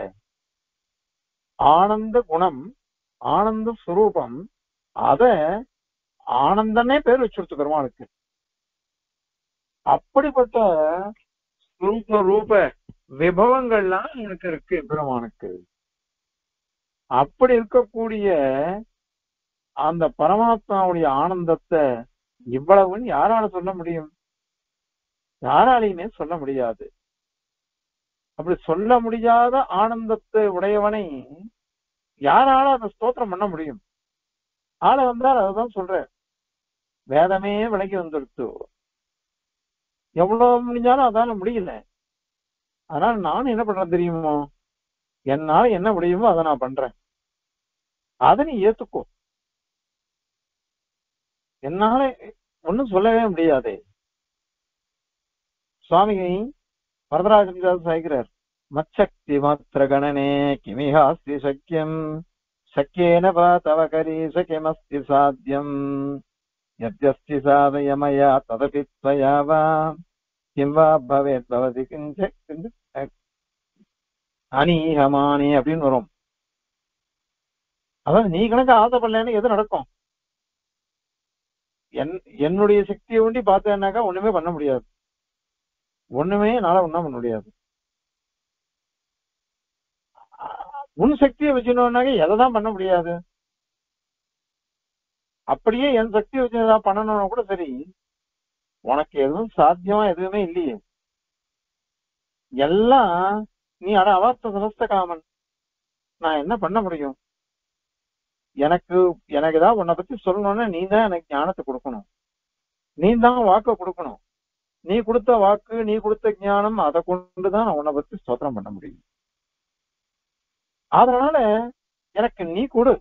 ஆனந்த குணம், ஆனந்த சுரூபம், அத ஆனந்தனே பேர் வச்சுடுத்து பெருமாளுக்கு. அப்படிப்பட்ட ரூப ரூப விபவங்கள்லாம் எனக்கு இருக்கு பெருமானுக்கு. அப்படி இருக்கக்கூடிய அந்த பரமாத்மாவுடைய ஆனந்தத்தை இவ்வளவுன்னு யாரால சொல்ல முடியும்? யாராலையுமே சொல்ல முடியாது. அப்படி சொல்ல முடியாத ஆனந்தத்தை உடையவனை யாரால அந்த ஸ்தோத்திரம் பண்ண முடியும்? ஆள வந்தால் அதுதான் சொல்ற, வேதமே விலகி வந்துடுத்து. எவ்வளவு முடிஞ்சாலும் அதால முடியல. அதனால நான் என்ன பண்றேன் தெரியுமோ, என்னால என்ன முடியுமோ அதை நான் பண்றேன். அதை நீ ஏத்துக்கோ. என்னால ஒன்னும் சொல்லவே முடியாது. சுவாமி வரதராஜன் சாய்க்கிறார், மச்சக்தி மாத்திர கணனே கிமிஹாஸ்தி சக்கியம் சக்கியேன வா தவ கரீச கிமஸ்தி சாத்தியம் யத்யஸ்தி சாதயமயா ததபி த்வயா வா கிம் வா பவேத் பவதி கிஞ்ச அனீஹமானி அப்படின்னு வரும். அதாவது நீ கணக்கு ஆசைப்படலன்னு எது நடக்கும்? என்னுடைய சக்தியை ஒண்டி பார்த்தேன்னாக்கா ஒண்ணுமே பண்ண முடியாது. ஒண்ணுமே என்னால ஒண்ணும் பண்ண முடியாது. உன் சக்தியை வச்சுனோம்னாக்க எதைதான் பண்ண முடியாது. அப்படியே என் சக்தியை வச்சு ஏதாவது பண்ணணும்னா கூட சரி, உனக்கு எதுவும் சாத்தியமா எதுவுமே இல்லையே. எல்லாம் நீ அவார்த்த சமஸ்த காமன், நான் என்ன பண்ண முடியும்? எனக்கு எனக்கு ஏதாவது உன்னை பத்தி சொல்லணும்னா நீ தான் எனக்கு ஞானத்தை கொடுக்கணும், நீ தான் வாக்க கொடுக்கணும். நீ கொடுத்த வாக்கு, நீ கொடுத்த ஞானம், அதை கொண்டுதான் நான் உன்னை பத்தி ஸ்தோத்திரம் பண்ண முடியும். அதனால எனக்கு நீ கொடு.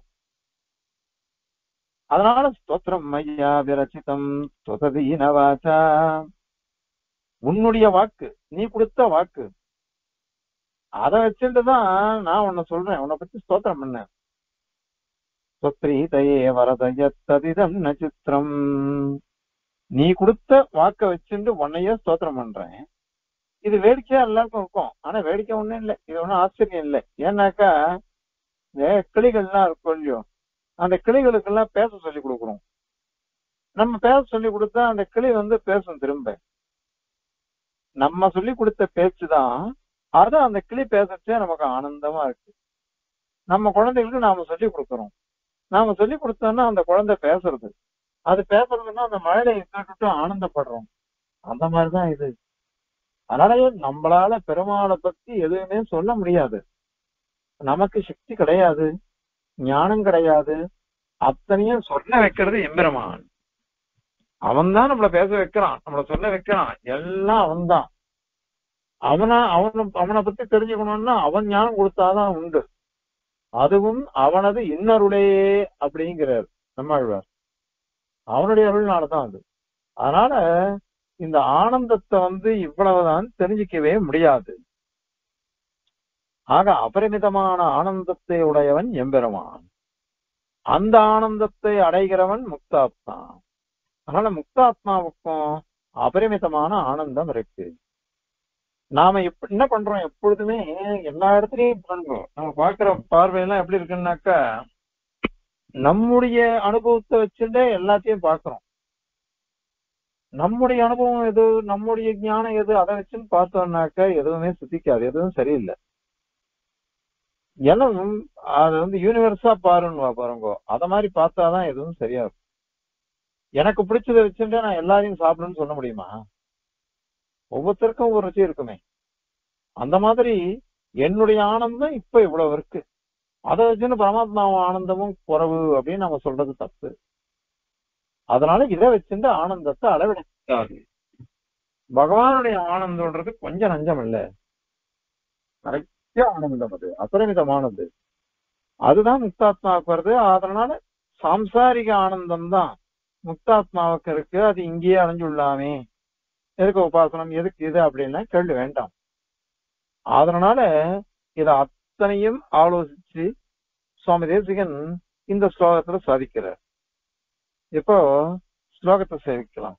அதனால ஸ்தோத்திரம் மையா விரச்சிதம் ஸ்தோததீனவாச்சா, உன்னுடைய வாக்கு, நீ கொடுத்த வாக்கு, அதை வச்சுட்டுதான் நான் உன்னை சொல்றேன், உன்னை பத்தி ஸ்தோத்திரம் பண்ணேன். ஸ்தோத்ரீதயே வரதயத்ததிதம் நச்சித்திரம், நீ கொடுத்த வாக்க வச்சுட்டு உன்னையே ஸ்தோத்திரம் பண்றேன். இது வேடிக்கையா எல்லாருக்கும் இருக்கும், ஆனா வேடிக்கை ஒண்ணும் இல்லை, இது ஒன்றும் ஆச்சரியம் இல்லை. ஏன்னாக்கா இந்த கிளிகள்லாம் இருக்கும் இல்லையோ, அந்த கிளிகளுக்கெல்லாம் பேச சொல்லி கொடுக்குறோம். நம்ம பேச சொல்லி கொடுத்தா அந்த கிளி பேசும் திரும்ப. நம்ம சொல்லி கொடுத்த பேச்சுதான் அது அந்த கிளி பேசச்சே நமக்கு ஆனந்தமா இருக்கு. நம்ம குழந்தைகளுக்கு நாம சொல்லி கொடுக்குறோம், நாம சொல்லி கொடுத்தோம்னா அந்த குழந்தை பேசுறது, அது பேசுறதுன்னா அந்த மழையில கேட்டுட்டு ஆனந்தப்படுறோம். அந்த மாதிரிதான் இது. அதனால நம்மளால பெருமாளை பத்தி எதுவுமே சொல்ல முடியாது, நமக்கு சக்தி கிடையாது, ஞானம் கிடையாது. அத்தனையும் சொல்ல வைக்கிறது எம்பெருமான். அவன் தான் நம்மள பேச வைக்கிறான், நம்மள சொல்ல வைக்கிறான், எல்லாம் அவன் தான். அவனை பத்தி தெரிஞ்சுக்கணும்னா அவன் ஞானம் கொடுத்தாதான் உண்டு. அதுவும் அவனது இன்னருளே அப்படிங்கிறார் நம்மாழ்வார். அவனுடைய அருள்னாலதான் அது. அதனால இந்த ஆனந்தத்தை இவ்வளவுதான் தெரிஞ்சிக்கவே முடியாது. ஆக அபரிமிதமான ஆனந்தத்தை உடையவன் எம்பெருமான். அந்த ஆனந்தத்தை அடைகிறவன் முக்தாத்மா. அதனால முக்தாத்மாவுக்கும் அபரிமிதமான ஆனந்தம் இருக்கு. நாம என்ன பண்றோம், எப்பொழுதுமே எல்லா இடத்துலயும் பண்றோம். நம்ம பாக்குற பார்வையெல்லாம் எப்படி இருக்குன்னாக்கா, நம்முடைய அனுபவத்தை வச்சுட்டே எல்லாத்தையும் பாக்குறோம். நம்முடைய அனுபவம் எது, நம்முடைய ஞானம் எது, அதை வச்சுன்னு பார்த்தோம்னாக்கா எதுவுமே சுத்திக்காது, எதுவும் சரியில்லை. ஏன்னா அது யூனிவர்ஸா பாருன்னு பாருங்க, அத மாதிரி பார்த்தாதான் எதுவும் சரியா இருக்கும். எனக்கு பிடிச்சதை வச்சுட்டு நான் எல்லாரையும் சாப்பிடுன்னு சொல்ல முடியுமா? ஒவ்வொருத்தருக்கும் ஒரு ருச்சி இருக்குமே. அந்த மாதிரி என்னுடைய ஆனந்தம் இப்ப இவ்வளவு இருக்கு, அதை வச்சுன்னு பரமாத்மா ஆனந்தமும் குறைவு அப்படின்னு நம்ம சொல்றது தப்பு. அதனால இதை வச்சுட்டு ஆனந்தத்தை அளவிடாது. பகவானுடைய ஆனந்தம்ன்றது கொஞ்சம் நஞ்சம் இல்லை, நிறைய ஆனந்தம், அது அபரிமிதமானது. அதுதான் முக்தாத்மாவுக்கு வருது. அதனால சாம்சாரிக ஆனந்தம் தான் முக்தாத்மாவுக்கு இருக்கு. அது இங்கேயே அடைஞ்சுள்ளாமே, எதுக்கு உபாசனம், எதுக்கு இது அப்படின்னா கேள்வி வேண்டாம். அதனால இத அத்தனையும் ஆலோசிச்சு சுவாமி தேசிகன் இந்த ஸ்லோகத்துல சாதிக்கிறார். இப்போ ஸ்லோகத்தை சேவிக்கலாம்.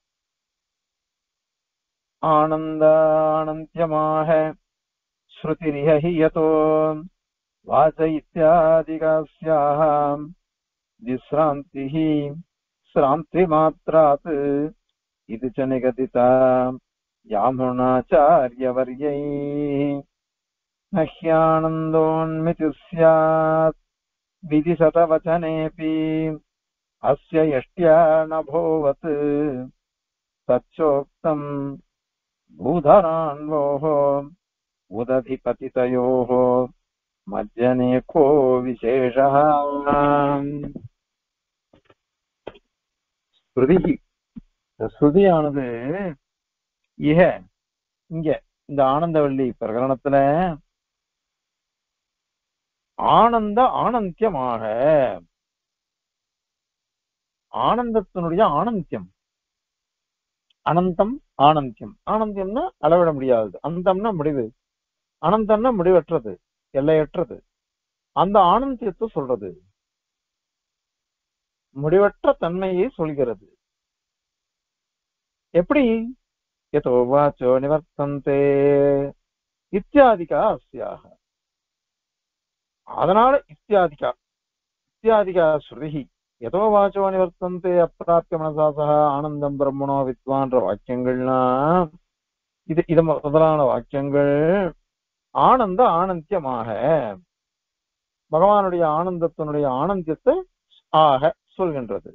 ஆனந்தானந்தியமாக ஸ்ருதிரிஹி யதோ வாச இத்யாதிகாஸ்யாம் விஸ்ராந்திஹி ஸ்ராந்தி மாத்ராத் இது ச நிகதிதா யாமுனாச்சார்யவர்யை நஹ்யானந்தோன்மிதி ஸ்யாத் விதிசதவச்சனேபி அஸ்ய யஷ்ட்யா நபோவத் தச்சோக்தம் பூதரான்வோः உததிபதிதயோः மஜ்ஜனே கோ விசேஷः. ஸ்ருதி, ஸ்ருதியானது இங்க இந்த ஆனந்தவள்ளி பிரகரணத்துல ஆனந்தியமாக, ஆனந்தத்தினுடைய ஆனந்தியம், அனந்தம் ஆனந்தியம். ஆனந்தியம்னா அளவிட முடியாதது, அந்தம்னா முடிவு, அனந்தம்னா முடிவற்றது, எல்லையற்றது. அந்த ஆனந்தியத்தை சொல்றது, முடிவற்ற தன்மையை சொல்கிறது. எப்படி? யதோ வாச்சோ நிவர்த்தந்தே இத்தியாதிகா அஸ்யாக. அதனால இத்தியாதிகா ஸ்ருதி யதோ வாச்சோ நிவர்த்தந்தே அப்பிராப்திய மனசா சக ஆனந்தம் பிரம்மணோ வித்வான்ற வாக்கியங்கள்லாம் இது முதலான வாக்கியங்கள் ஆனந்தியமாக பகவானுடைய ஆனந்தத்தினுடைய ஆனந்தியத்தை ஆக சொல்கின்றது.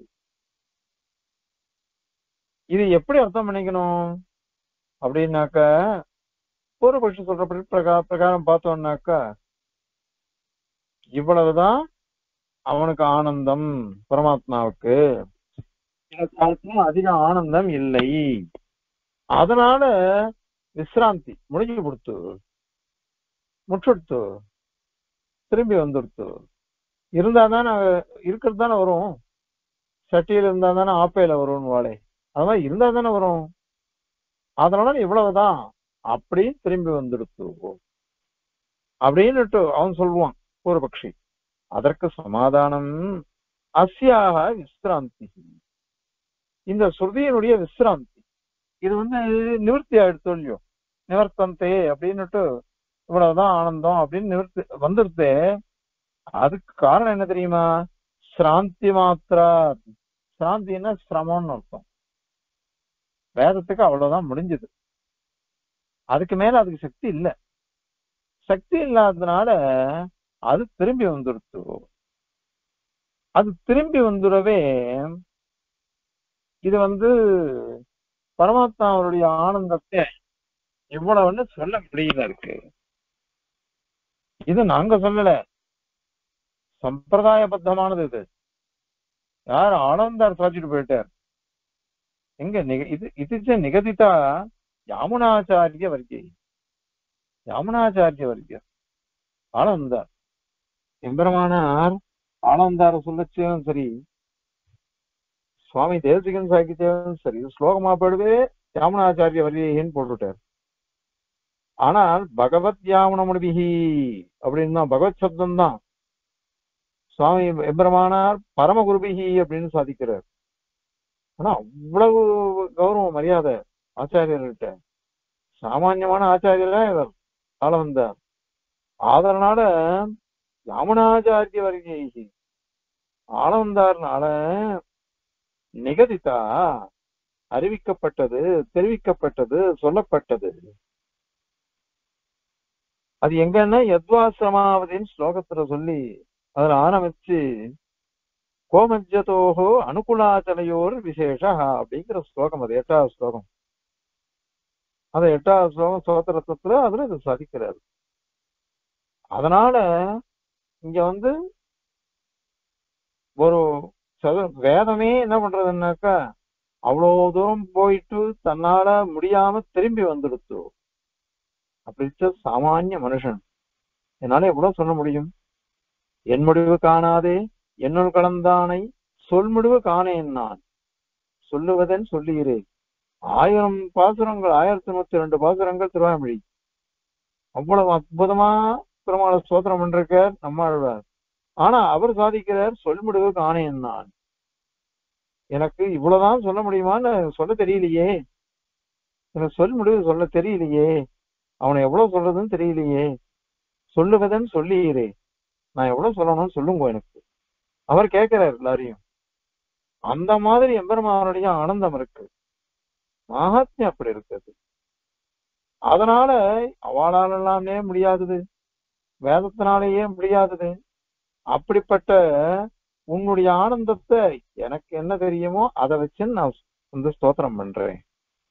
இது எப்படி அர்த்தம் பண்ணிக்கணும் அப்படின்னாக்க, பூர்வபக்ஷி சொல்ற பிரகாரம் பார்த்தோம்னாக்கா இவ்வளவுதான் அவனுக்கு ஆனந்தம், பரமாத்மாவுக்கு இந்த காலத்துல அதிக ஆனந்தம் இல்லை. அதனால விசிராந்தி முடிஞ்சு கொடுத்து முற்றுடுத்து திரும்பி வந்துடுத்து. இருந்தா தானே இருக்கிறது தானே வரும். சட்டியில இருந்தா தானே ஆப்பையில வரும்னு வாழை. அது மாதிரி இருந்தா தானே வரும். அதனால இவ்வளவுதான் அப்படின்னு திரும்பி வந்துடுத்து அப்படின்னுட்டு அவன் சொல்லுவான் பூர்வபக்ஷி. அதற்கு சமாதானம் அஸ்யாக விசிராந்தி, இந்த ஸ்ருதியினுடைய விசிராந்தி. இது நிவர்த்தி ஆயிடுத்து இல்லையோ, நிவர்த்தந்தே அப்படின்னுட்டு இவ்வளவுதான் ஆனந்தம் அப்படின்னு நிவர்த்தி வந்துடுது. அதுக்கு காரணம் என்ன தெரியுமா? சிராந்தி மாத்திரா. சிராந்தின்னா சிரமம்னு அர்த்தம். வேதத்துக்கு அவ்வளவுதான் முடிஞ்சது. அதுக்கு மேல அதுக்கு சக்தி இல்லை. சக்தி இல்லாததுனால அது திரும்பி வந்துடுத்து. அது திரும்பி வந்துடவே இது பரமாத்மாவுடைய ஆனந்தத்தை இவ்வளவுன்னு சொல்ல முடியல இருக்கு. இது நாங்க சொல்லல, சம்பிரதாயபத்தமானது. இது யார் ஆனந்தார் சாதிச்சுட்டு போயிட்டார். எங்க இது இது நிகதித்தா யாமுனாச்சாரிய வர்க்கி, யாமுனாச்சாரிய வர்க்கிய ஆனந்தார் எம்பெருமானார் ஆனந்தார சொல்லச்சும் சரி, சுவாமி தேசிகன் சாகித்யம் சரி, ஸ்லோகமா போடுவே யாமுனாச்சாரிய வர்க்கின்னு போட்டுட்டார். ஆனால் பகவத் யாமுனமுடிபிகி அப்படின்னு தான், பகவத் சப்தம் தான். சுவாமி எம்பெருமானார் பரமகுருபிகி அப்படின்னு சாதிக்கிறார். ஆனா அவ்வளவு கௌரவம் மரியாதை ஆச்சாரியர்கிட்ட. சாமான்யமான ஆச்சாரியரா இவர் ஆள வந்தார். அதனால யாமுனாச்சாரிய வர்க்கி ஆள வந்தார்னால நிகதித்தா அறிவிக்கப்பட்டது, தெரிவிக்கப்பட்டது, சொல்லப்பட்டது. அது எங்கன்னா யத்வாசிரமாவதின்னு ஸ்லோகத்துல சொல்லி அதுல ஆரம்பிச்சு கோமஜ்ஜதோஹோ அனுகுலாச்சலையோர் விசேஷ அப்படிங்கிற ஸ்லோகம். அது 8வது ஸ்லோகம். அந்த 8வது ஸ்லோகம் சோத்திரத்துல அதுல இது சாதிக்கிறாரு. அதனால இங்க ஒரு வேதமே என்ன பண்றதுன்னாக்கா அவ்வளவு தூரம் போயிட்டு தன்னால முடியாம திரும்பி வந்துடுத்து. அப்படி சாமானிய மனுஷன் என்னால எவ்வளவு சொல்ல முடியும்? என் முடிவு காணாதே என்னுள் கலந்தானை சொல் முடிவு காணேன் நான் சொல்லுவதன் சொல்லுகிறேன். 1000 பாசுரங்கள், 1092 பாசுரங்கள் திருவாய்மொழி. அவ்வளவு அற்புதமா பெருமாளை ஸ்தோத்திரம் பண்றார் நம்மாழ்வார். ஆனா அவர் சாதிக்கிறார் சொல் முடிவு காணேன் நான். எனக்கு இவ்வளவுதான் சொல்ல முடியுமான்னு சொல்ல தெரியலையே, எனக்கு சொல் முடிவு சொல்ல தெரியலையே, அவனை எவ்வளவு சொல்றதுன்னு தெரியலையே, சொல்லுவதன் சொல்லுகிறே, நான் எவ்வளவு சொல்லணும்னு சொல்லுங்க எனக்கு. அவர் கேட்கிறார் எல்லாரையும். அந்த மாதிரி எம்பெருமானுடைய ஆனந்தம் இருக்கு, மகாத்மியம் அப்படி இருக்குது. அதனால அவளாலெல்லாமே முடியாதது, வேதத்தினாலேயே முடியாதது. அப்படிப்பட்ட உன்னுடைய ஆனந்தத்தை எனக்கு என்ன தெரியுமோ அதை வச்சு நான் ஸ்தோத்திரம் பண்றேன்.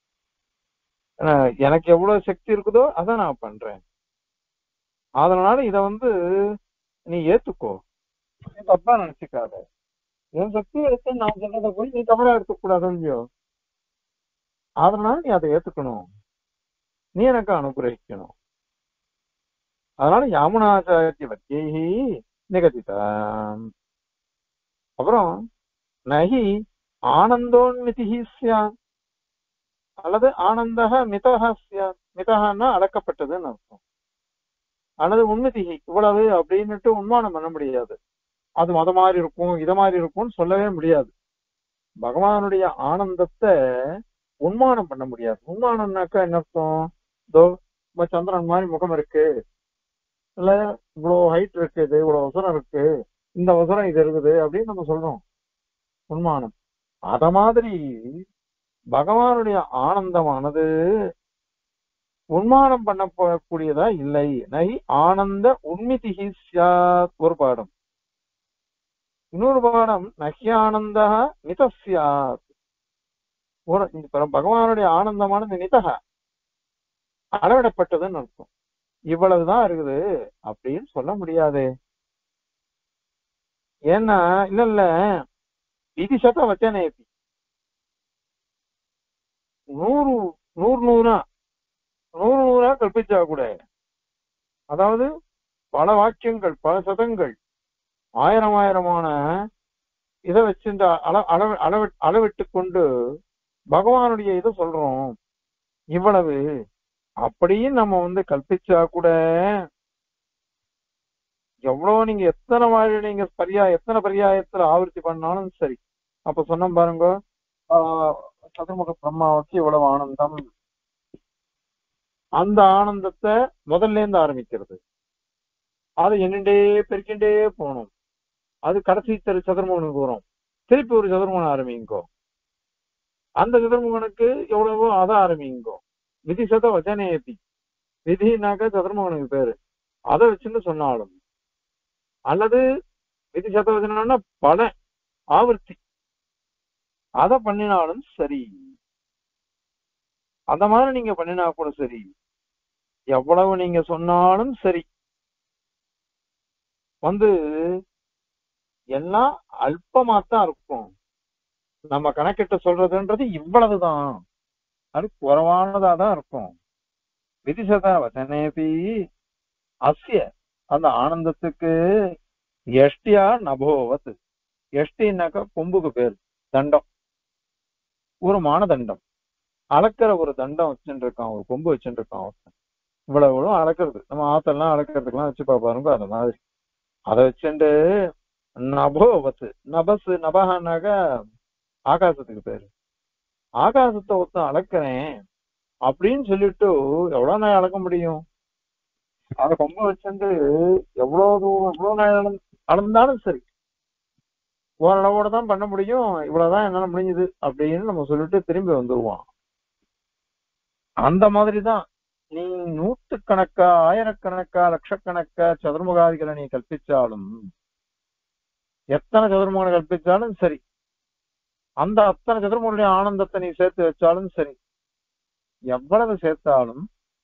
எனக்கு எவ்வளவு சக்தி இருக்குதோ அதை நான் பண்றேன். அதனால இத நீ ஏத்துக்கோ, தப்பா நினைச்சுக்காத. என் சக்தி எடுத்து நான் சொல்றதை போய் நீ தவறா எடுத்துக்க கூடாது இல்லையோ. அதனால நீ அதை ஏத்துக்கணும், நீ எனக்கு அனுகிரகிக்கணும். அதனால யாமுனாச்சாரிய வர்க்கேஹி நிகதிதா. அப்புறம் நகி ஆனந்தோன்மிதிஹி ஸ்யாத், அல்லது ஆனந்தக மிதஹ ஸ்யாத். மிதஹன்னா அடக்கப்பட்டதுன்னு அர்த்தம். அல்லது உன்மிதிஹி இவ்வளவு அப்படின்னுட்டு உண்மானம் பண்ண முடியாது. அது மத மாதிரி இருக்கும், இத மாதிரி இருக்கும்னு சொல்லவே முடியாது. பகவானுடைய ஆனந்தத்தை உண்மானம் பண்ண முடியாது. உண்மானம்னாக்கா என்ன அர்த்தம்? இதோ சந்திரன் மாதிரி முகம் இருக்கு, இல்ல இவ்வளவு ஹைட் இருக்குது, இவ்வளவு உசரம் இருக்கு, இந்த உசரம் இது இருக்குது அப்படின்னு நம்ம சொல்றோம் உண்மானம். அத மாதிரி பகவானுடைய ஆனந்தமானது உண்மானம் பண்ண போகக்கூடியதா இல்லை. நகி ஆனந்த உண்மிதிஹி ஸ்யாத் ஒரு பாடம். இன்னொரு பாடம் நஹ்யானந்த நிதஸ்யாத். ஒரு பகவானுடைய ஆனந்தமானது நிதக அளவிடப்பட்டதுன்னு அர்த்தம். இவ்வளவுதான் இருக்குது அப்படின்னு சொல்ல முடியாது. ஏன்னா இல்ல இல்ல விதி சத வச்சனே நூறு நூறு நூறா நூறு நூறா கற்பிச்சா கூட, அதாவது பல வாக்கியங்கள் பல சதங்கள் ஆயிரம் ஆயிரமான இதை வச்சு இந்த அளவிட்டு கொண்டு பகவானுடைய இதை சொல்றோம் இவ்வளவு அப்படின்னு நம்ம கல்பிச்சா கூட, எவ்வளவு நீங்க எத்தனை மாதிரி நீங்க எத்தனை பரியாயத்துல ஆவர்த்தி பண்ணாலும் சரி. அப்ப சொன்ன பாருங்க, ஆஹ் சதுர்முக பிரம்மாவுக்கு இவ்வளவு ஆனந்தம், அந்த ஆனந்தத்தை முதல்ல இருந்து ஆரம்பிக்கிறது, அதை எண்ணிண்டே பெருக்கிண்டே போகணும். அது கடைசி சதுர்முகனுக்கு வரும், திருப்பி ஒரு சதுர்முகன் ஆரம்பிங்கோ, அந்த சதுர்முகனுக்கு எவ்வளவோ அதை ஆரம்பிங்கோ. விதி சத வச்சனேபி, விதினாக்க சதுர்முகனுக்கு பேரு, அதை வச்சுன்னு சொன்னாலும், அல்லது விதி சத வச்சனம்னா பல ஆவர்த்தி அதை பண்ணினாலும் சரி, அந்த மாதிரி நீங்க பண்ணினா கூட சரி, எவ்வளவு நீங்க சொன்னாலும் சரி, எல்லாம் அல்பமாத்தான் இருக்கும். நம்ம கணக்கிட்டு சொல்றதுன்றது இவ்வளவுதான், அது குறைவானதாதான் இருக்கும். விதிசதா வசனேபி அஸ்ய, அந்த ஆனந்தத்துக்கு எஷ்டியா நபோவத், எஷ்டின்னாக்க கொம்புக்கு பேர், தண்டம், ஒரு மானதண்டம், அளக்கிற ஒரு தண்டம் வச்சுட்டு இருக்கான், ஒரு கொம்பு வச்சுட்டு இருக்கான். இவ்வளவு அளக்கிறது, நம்ம ஆத்தெல்லாம் அளக்கிறதுக்கெல்லாம் வச்சு பாருங்க, அந்த மாதிரி அதை வச்சுட்டு நபோவத்து, நபஸ் நபஹானாக்க ஆகாசத்துக்கு பேரு, ஆகாசத்தை ஒருத்த அளக்கிறேன் அப்படின்னு சொல்லிட்டு எவ்வளவு நாள் அளக்க முடியும்? அதை கொம்ப வச்சுட்டு எவ்வளவு தூரம் எவ்வளவு நாள் அளந்தாலும் சரி, ஓரளவோட தான் பண்ண முடியும், இவ்வளவுதான் என்னால முடிஞ்சது அப்படின்னு நம்ம சொல்லிட்டு திரும்பி வந்துருவான். அந்த மாதிரிதான் நீ நூற்றுக்கணக்கா ஆயிரக்கணக்கா லட்சக்கணக்கா சதுர்முகாதிகளை நீ கற்பிச்சாலும், எத்தனை சதுர்முகனை கற்பிச்சாலும் சரி, அந்த அத்தனை சதுர்முகனுடைய ஆனந்தத்தை நீ சேர்த்து வச்சாலும் சரி, எவ்வளவு சேர்த்தாலும்,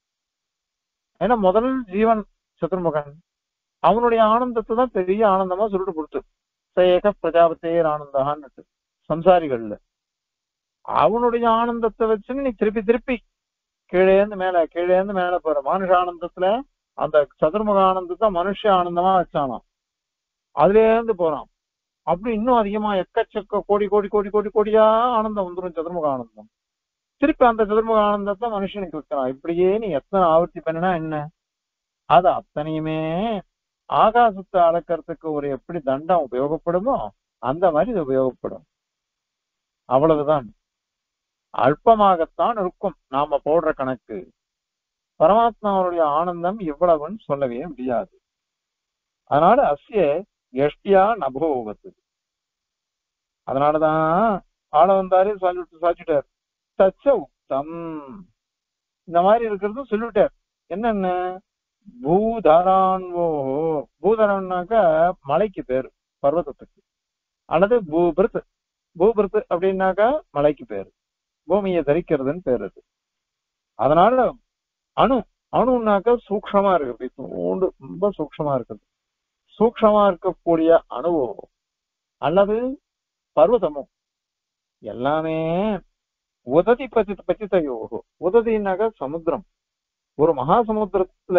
ஏன்னா முதல் ஜீவன் சதுர்முகன், அவனுடைய ஆனந்தத்தை தான் பெரிய ஆனந்தமா சொல்லிட்டு கொடுத்து ஏக பிரஜாபத்தேர் ஆனந்தான்னு சம்சாரிகள்ல, அவனுடைய ஆனந்தத்தை வச்சு நீ திருப்பி திருப்பி கீழே இருந்து மேல போற மனுஷ ஆனந்தத்துல அந்த சதுர்முக ஆனந்தத்தை மனுஷ ஆனந்தமா வச்சானாம், அதுல இருந்து போறான். அப்படி இன்னும் அதிகமா எக்கச்சக்க கோடி கோடி கோடி கோடி கோடியா ஆனந்தம் வந்துடும் சதுர்முக ஆனந்தம். திருப்பி அந்த சதுர்முக ஆனந்தத்தை மனுஷனுக்கு வைக்கிறான். இப்படியே நீ எத்தனை ஆவர்த்தி பண்ணினா என்ன, அது அத்தனையுமே ஆகாசத்தை அளக்கிறதுக்கு ஒரு எப்படி தண்டம் உபயோகப்படுமோ அந்த மாதிரி இது உபயோகப்படும். அவ்வளவுதான், அல்பமாகத்தான் இருக்கும் நாம போடுற கணக்கு. பரமாத்மாவுடைய ஆனந்தம் இவ்வளவுன்னு சொல்லவே முடியாது. அதனால அஸ்ய எஷ்டியா நபோவத்து, அதனாலதான் ஆள வந்தாரு சாச்சிட்டார், தச்ச உத்தம், இந்த மாதிரி இருக்கிறது சொல்லிவிட்டார். என்னென்ன பூதரான்வோ, பூதரன்னாக்க மலைக்கு பேரு, பர்வதத்துக்கு, அல்லது பூபிருத், பூபிருத் அப்படின்னாக்கா மலைக்கு பேரு, பூமியை தரிக்கிறதுன்னு பேரு அது. அதனால அணு, அணுனாக்க சூக்ஷமா இருக்கு, ரொம்ப சூக்ஷமா இருக்குது, சூக்ஷமா இருக்கக்கூடிய அணுவோ அல்லது பர்வதமோ எல்லாமே உததி பச்சித்தையோ, உததினாக்க சமுத்திரம், ஒரு மகாசமுத்திரத்துல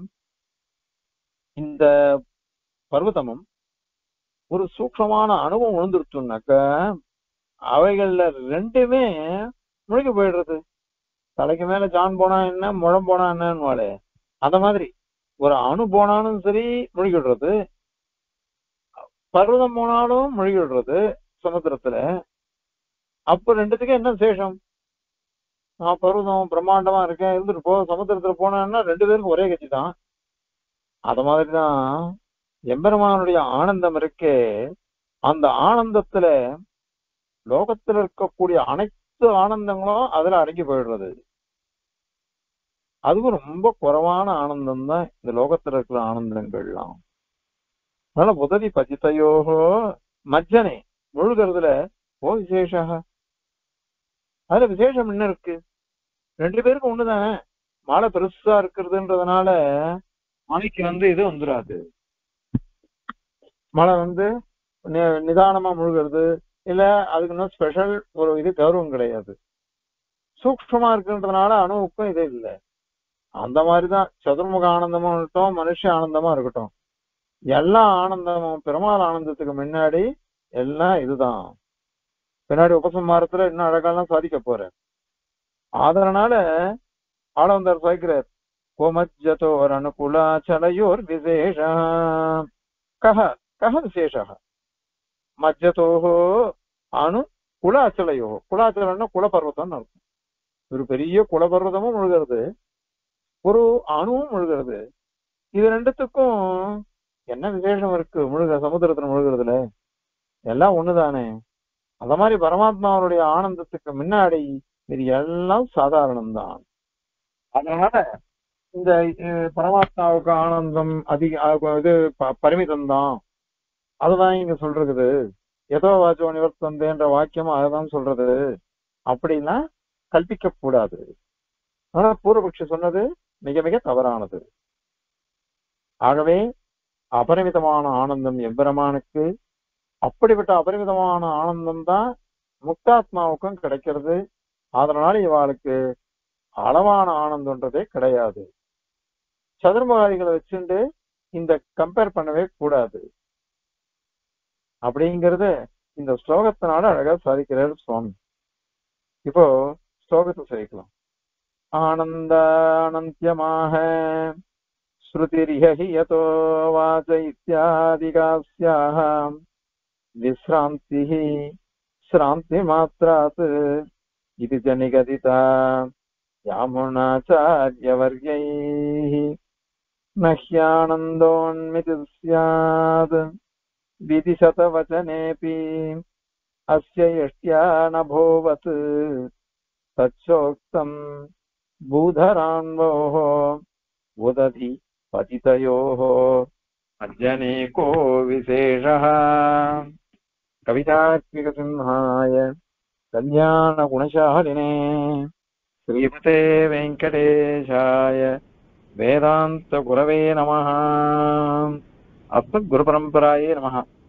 இந்த பர்வதமும் ஒரு சூக்ஷமான அணுவும் விழுந்துருச்சுனாக்க அவைகள்ல ரெண்டுமே முழுகி போயிடுறது. தலைக்கு மேல ஜான் போனா என்ன, முழம் போனா என்னன்னு அந்த மாதிரி ஒரு அணு போனாலும் சரி முழுகிடுறது, பர்வதம் போனாலும் முழுகிடுறது சமுத்திரத்துல. அப்ப ரெண்டுத்துக்கும் என்ன சேஷம்? நான் பர்வதம் பிரம்மாண்டமா இருக்கேன் இருந்துட்டு போ, சமுத்திரத்துல போனான்னா ரெண்டு பேருக்கும் ஒரே கட்சி தான். அத மாதிரிதான் எம்பெருமானுடைய ஆனந்தம் இருக்கே, அந்த ஆனந்தத்துல லோகத்துல இருக்கக்கூடிய அனைத்து ஆனந்தங்களும் அதுல அடங்கி போயிடுறது. அதுவும் ரொம்ப குறைவான ஆனந்தம் தான் இந்த லோகத்துல இருக்கிற ஆனந்தங்கள்லாம். அதனால உதவி பஜித்தையோகோ மஜ்ஜனே, முழுகிறதுல ஓ விசேஷா, அதுல விசேஷம் என்ன இருக்கு? ரெண்டு பேருக்கும் ஒண்ணுதானே, மழை பெருசா இருக்கிறதுன்றதுனால மழைக்கு இது வந்துடாது. மழை நிதானமா முழுகிறது, இல்ல அதுக்கு இன்னும் ஸ்பெஷல் ஒரு இது கௌரவம் கிடையாது. சூக்ஷ்மமா இருக்குன்றதுனால அணுவுக்கும் இது இல்லை. அந்த மாதிரிதான் சதுர்முக ஆனந்தமும் இருக்கட்டும், மனுஷ ஆனந்தமா இருக்கட்டும், எல்லா ஆனந்தமும் பெருமாள் ஆனந்தத்துக்கு முன்னாடி எல்லாம் இதுதான். பின்னாடி உபசம்மாரத்துல இன்னும் அழகாலாம் சாதிக்க போறேன். அதனால ஆளவந்தார் சாய்க்கிறார், கோமஜ்ஜதோர் அனுகுலாச்சலையோர் விசேஷ கஹ கஹ விசேஷ மஜ்ஜதோஹோ அணு குலாச்சலையோ. குலாச்சலன்னா குலபர்வதம்னு அர்த்தம். ஒரு பெரிய குலபர்வதமும் முழுகிறது, ஒரு அணுவும் முழுகிறது. இது ரெண்டுத்துக்கும் என்ன விசேஷம் இருக்கு? சமுத்திரத்துல முழுகிறதுல எல்லாம் ஒண்ணுதானே. அந்த மாதிரி பரமாத்மாவுடைய ஆனந்தத்துக்கு முன்னாடி இது எல்லாம் சாதாரணம்தான். அதனால இந்த பரமாத்மாவுக்கு ஆனந்தம் அதிக இது பரிமிதம் தான். அதுதான் இங்க சொல்றது. எதோ வாச்சோ நிவர்த்தந்தேன்ற வாக்கியம் அதுதான் சொல்றது. அப்படின்னா கல்பிக்க கூடாது. ஆனா பூர்வபக்ஷி சொன்னது மிக மிக தவறானது. ஆகவே அபரிமிதமான ஆனந்தம் எம்பெருமானுக்கு, அப்படிப்பட்ட அபரிமிதமான ஆனந்தம் தான் முக்தாத்மாவுக்கும் கிடைக்கிறது. அதனால இவாளுக்கு அளவான ஆனந்தம்ன்றதே கிடையாது. சதுர்முகாதிகளை வச்சுட்டு இந்த கம்பேர் பண்ணவே கூடாது அப்படிங்கறத இந்த ஸ்லோகத்தினால அழகா சாதிக்கிறார் சுவாமி. இப்போ ஸ்லோகத்தை சேர்க்கலாம். ஆனந்த அனந்தியமாக ஸ்ருதிரிஹி யதோ வாச இத்யாதிகாஸ்யாஹ விஸ்ராந்தி ஸ்ராந்தி மாத்ராத் இது ஜ நிகதிதா யாமுனாச்சார்யவர்யைः நஹ்யானந்தோன்மிதி ஸ்யாத் விதிசதவச்சனேபி அஸ்ய யஷ்ட்யா நபோவத் தச்சோக்தம் பூதரான்வோः உததி பதிதயோः அஜ்ஜனேகோ விசேஷः. கவிதாத்மிகசிம்ஹாய கல்யாணகுணசாலினே ஸ்ரீமதே வெங்கடேஷாய வேதாந்த குரவே நமः. அஸ்மத் குரு பரம்பராயே நமः.